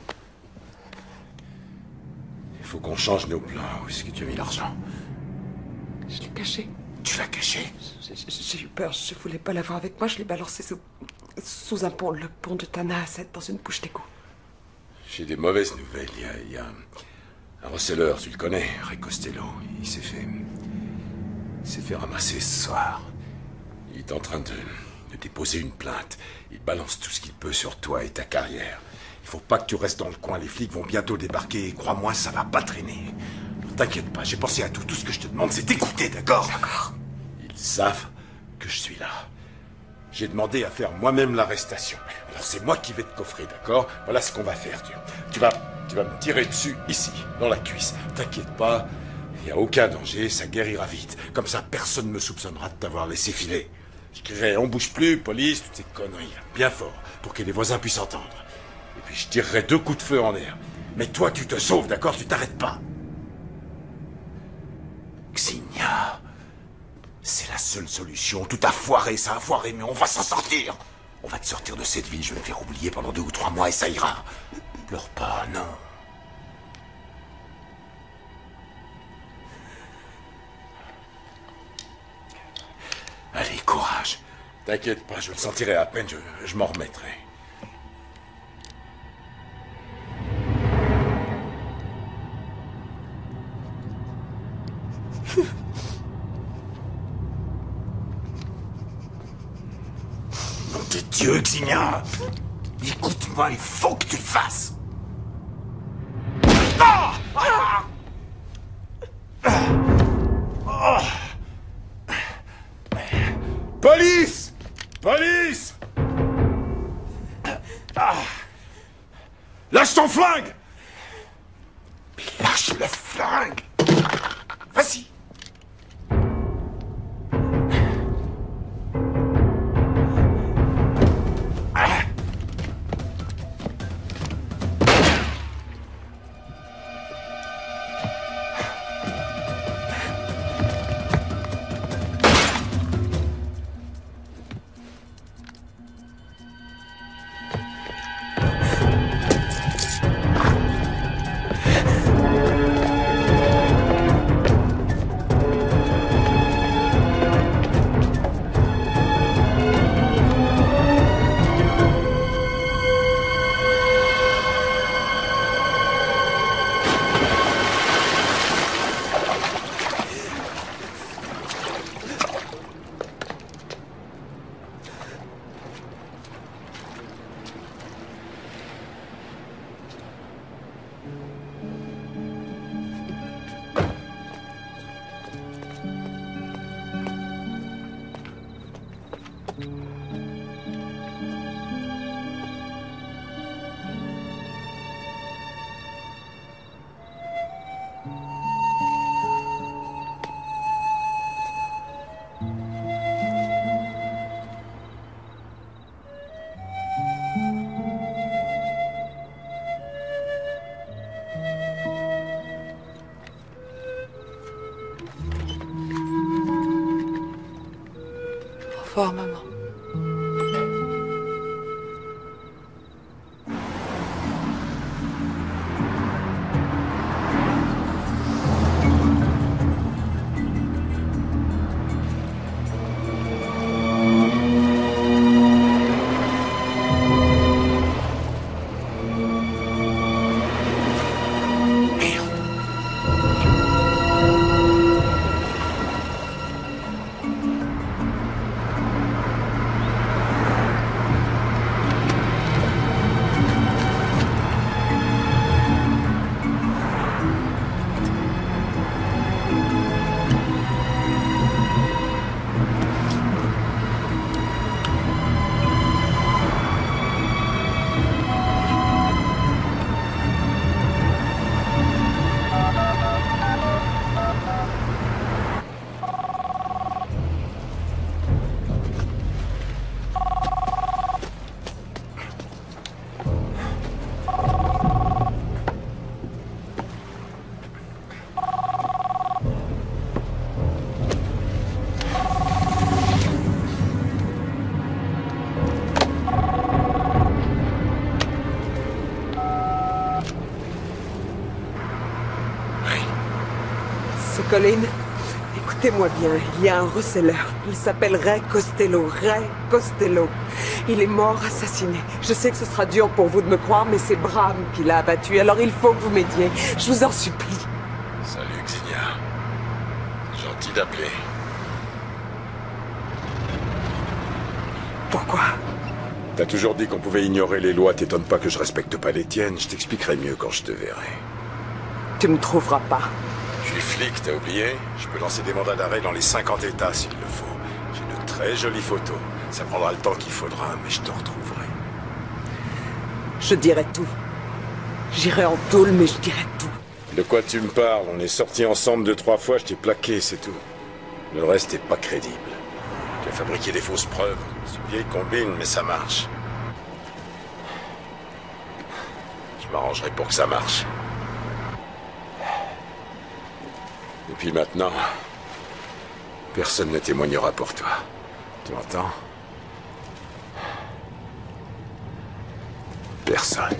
Il faut qu'on change nos plans. Où est-ce que tu as mis l'argent? Je l'ai caché. Tu l'as caché? J'ai- J'ai eu peur, je voulais pas l'avoir avec moi, je l'ai balancé sous, sous un pont, le pont de Tana à sept, dans une bouche d'égout. J'ai des mauvaises nouvelles. Il y a, il y a un, un receleur, tu le connais, Ray Costello. Il s'est fait... Il s'est fait ramasser ce soir. Il est en train de, de déposer une plainte. Il balance tout ce qu'il peut sur toi et ta carrière. Il faut pas que tu restes dans le coin. Les flics vont bientôt débarquer et crois-moi, ça va pas traîner. Alors, t'inquiète pas, j'ai pensé à tout. Tout ce que je te demande, c'est d'écouter, d'accord? D'accord. Ils savent que je suis là. J'ai demandé à faire moi-même l'arrestation. Alors c'est moi qui vais te coffrer, d'accord? Voilà ce qu'on va faire. Tu, tu vas, tu vas me tirer dessus, ici, dans la cuisse. T'inquiète pas, il n'y a aucun danger, ça guérira vite. Comme ça, personne ne me soupçonnera de t'avoir laissé filer. Je crierais on bouge plus, police, toutes ces conneries, bien fort, pour que les voisins puissent entendre. Et puis je tirerais deux coups de feu en l'air. Mais toi, tu te sauves, d'accord? Tu t'arrêtes pas. Xenia, c'est la seule solution. Tout a foiré, ça a foiré, mais on va s'en sortir. On va te sortir de cette vie, je vais me faire oublier pendant deux ou trois mois et ça ira. Pleure pas, non. Allez, courage. T'inquiète pas, je le sentirai à peine, je, je m'en remettrai. Nom de Dieu, Xenia! Écoute-moi, il faut que tu le fasses! Ah! Ah! Ah! Police! Police! Ah! Lâche ton flingue! Mais lâche le flingue! Vas-y! Au revoir, maman. Colin, écoutez-moi bien, il y a un receleur. Il s'appelle Ray Costello. Ray Costello. Il est mort assassiné. Je sais que ce sera dur pour vous de me croire, mais c'est Bram qui l'a abattu. Alors il faut que vous m'aidiez. Je vous en supplie. Salut, Xenia. Gentil d'appeler. Pourquoi? T'as toujours dit qu'on pouvait ignorer les lois. T'étonnes pas que je respecte pas les tiennes. Je t'expliquerai mieux quand je te verrai. Tu me trouveras pas. Je suis flic, t'as oublié? Je peux lancer des mandats d'arrêt dans les cinquante États s'il le faut. J'ai de très jolies photos. Ça prendra le temps qu'il faudra, mais je te retrouverai. Je dirai tout. J'irai en tôle, mais je dirai tout. De quoi tu me parles? On est sortis ensemble deux, trois fois, je t'ai plaqué, c'est tout. Le reste est pas crédible. Tu as fabriquer des fausses preuves. C'est une vieille combine, mais ça marche. Je m'arrangerai pour que ça marche. Et puis maintenant, personne ne témoignera pour toi. Tu m'entends? Personne.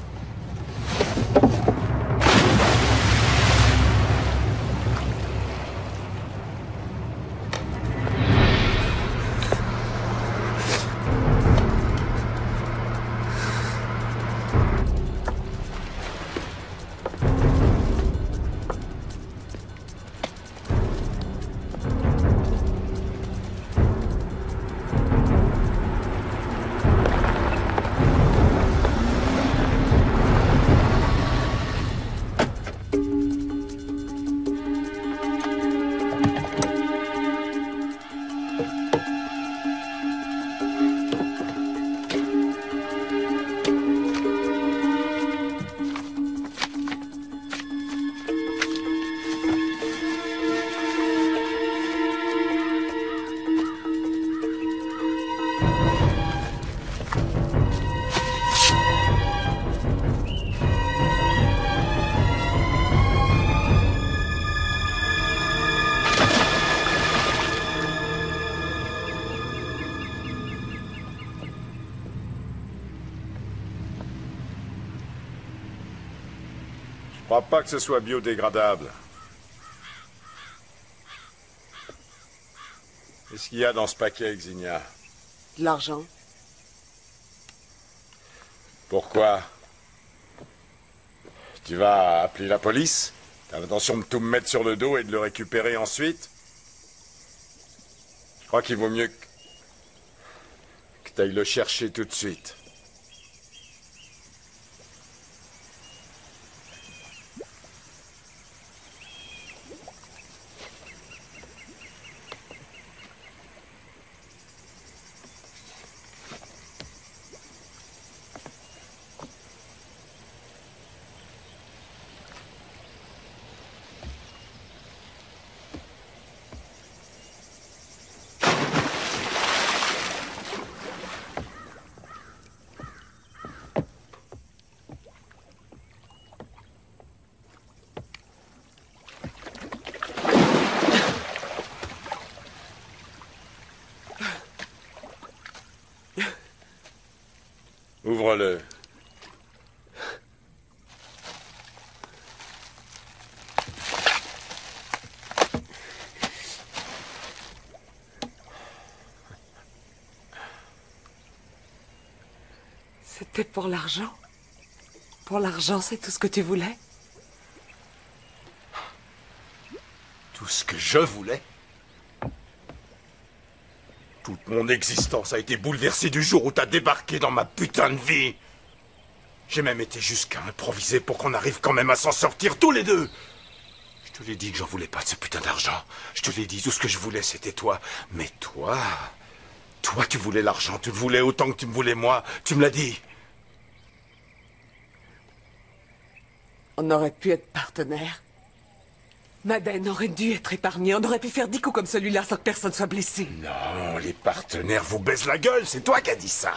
Je crois pas que ce soit biodégradable. Qu'est-ce qu'il y a dans ce paquet, Xenia? De l'argent. Pourquoi? Tu vas appeler la police? T'as l'intention de tout me mettre sur le dos et de le récupérer ensuite? Je crois qu'il vaut mieux que... que t'ailles le chercher tout de suite. Ouvre-le. C'était pour l'argent? Pour l'argent, c'est tout ce que tu voulais? Tout ce que je voulais? Toute mon existence a été bouleversée du jour où t'as débarqué dans ma putain de vie. J'ai même été jusqu'à improviser pour qu'on arrive quand même à s'en sortir tous les deux. Je te l'ai dit que j'en voulais pas de ce putain d'argent. Je te l'ai dit, tout ce que je voulais, c'était toi. Mais toi, toi, tu voulais l'argent. Tu le voulais autant que tu me voulais moi. Tu me l'as dit. On aurait pu être partenaires. Madeleine aurait dû être épargnée. On aurait pu faire dix coups comme celui-là sans que personne soit blessé. Non, les partenaires vous baisent la gueule. C'est toi qui as dit ça.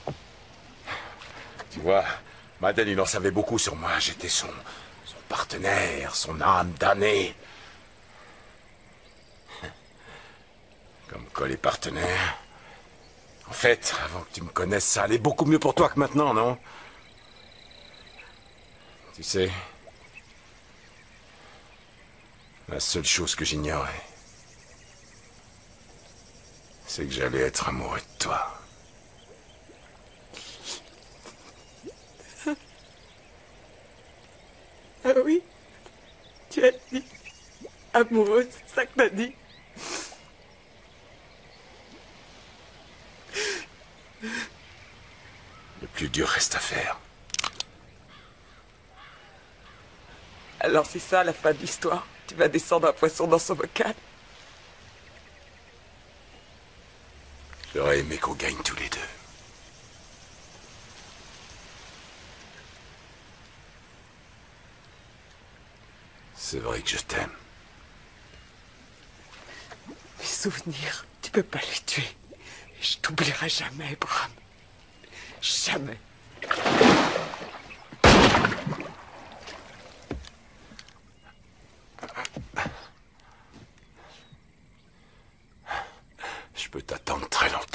Tu vois, Madeleine, il en savait beaucoup sur moi. J'étais son, son partenaire, son âme damnée. Comme quoi les partenaires... En fait, avant que tu me connaisses, ça allait beaucoup mieux pour toi que maintenant, non? Tu sais... La seule chose que j'ignorais, c'est que j'allais être amoureux de toi. Ah oui? Tu as dit amoureux, c'est ça que t'as dit? Le plus dur reste à faire. Alors c'est ça la fin de l'histoire? Tu vas descendre un poisson dans son bocal? J'aurais aimé qu'on gagne tous les deux. C'est vrai que je t'aime. Mes souvenirs, tu Tu peux pas les tuer. Je t'oublierai jamais, Bram. Jamais. Je peux t'attendre très longtemps.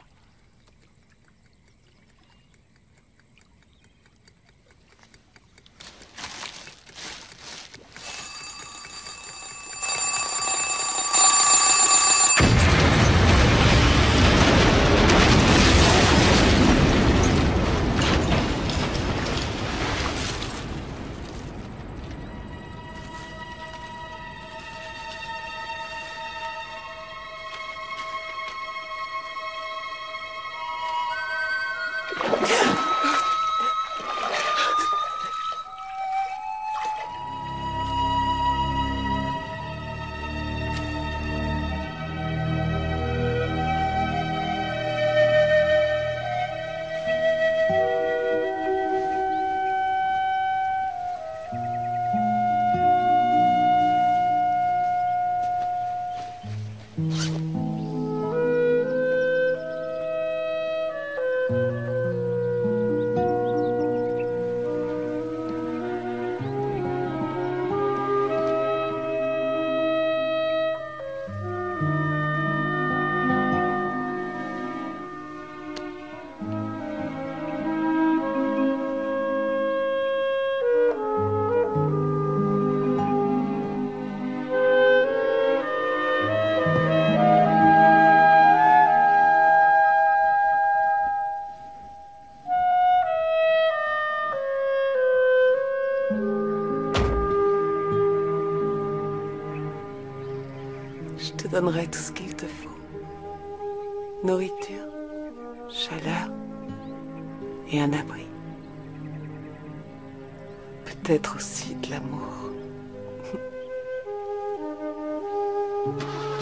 Je te donnerai tout ce qu'il te faut. Nourriture, chaleur et un abri. Peut-être aussi de l'amour.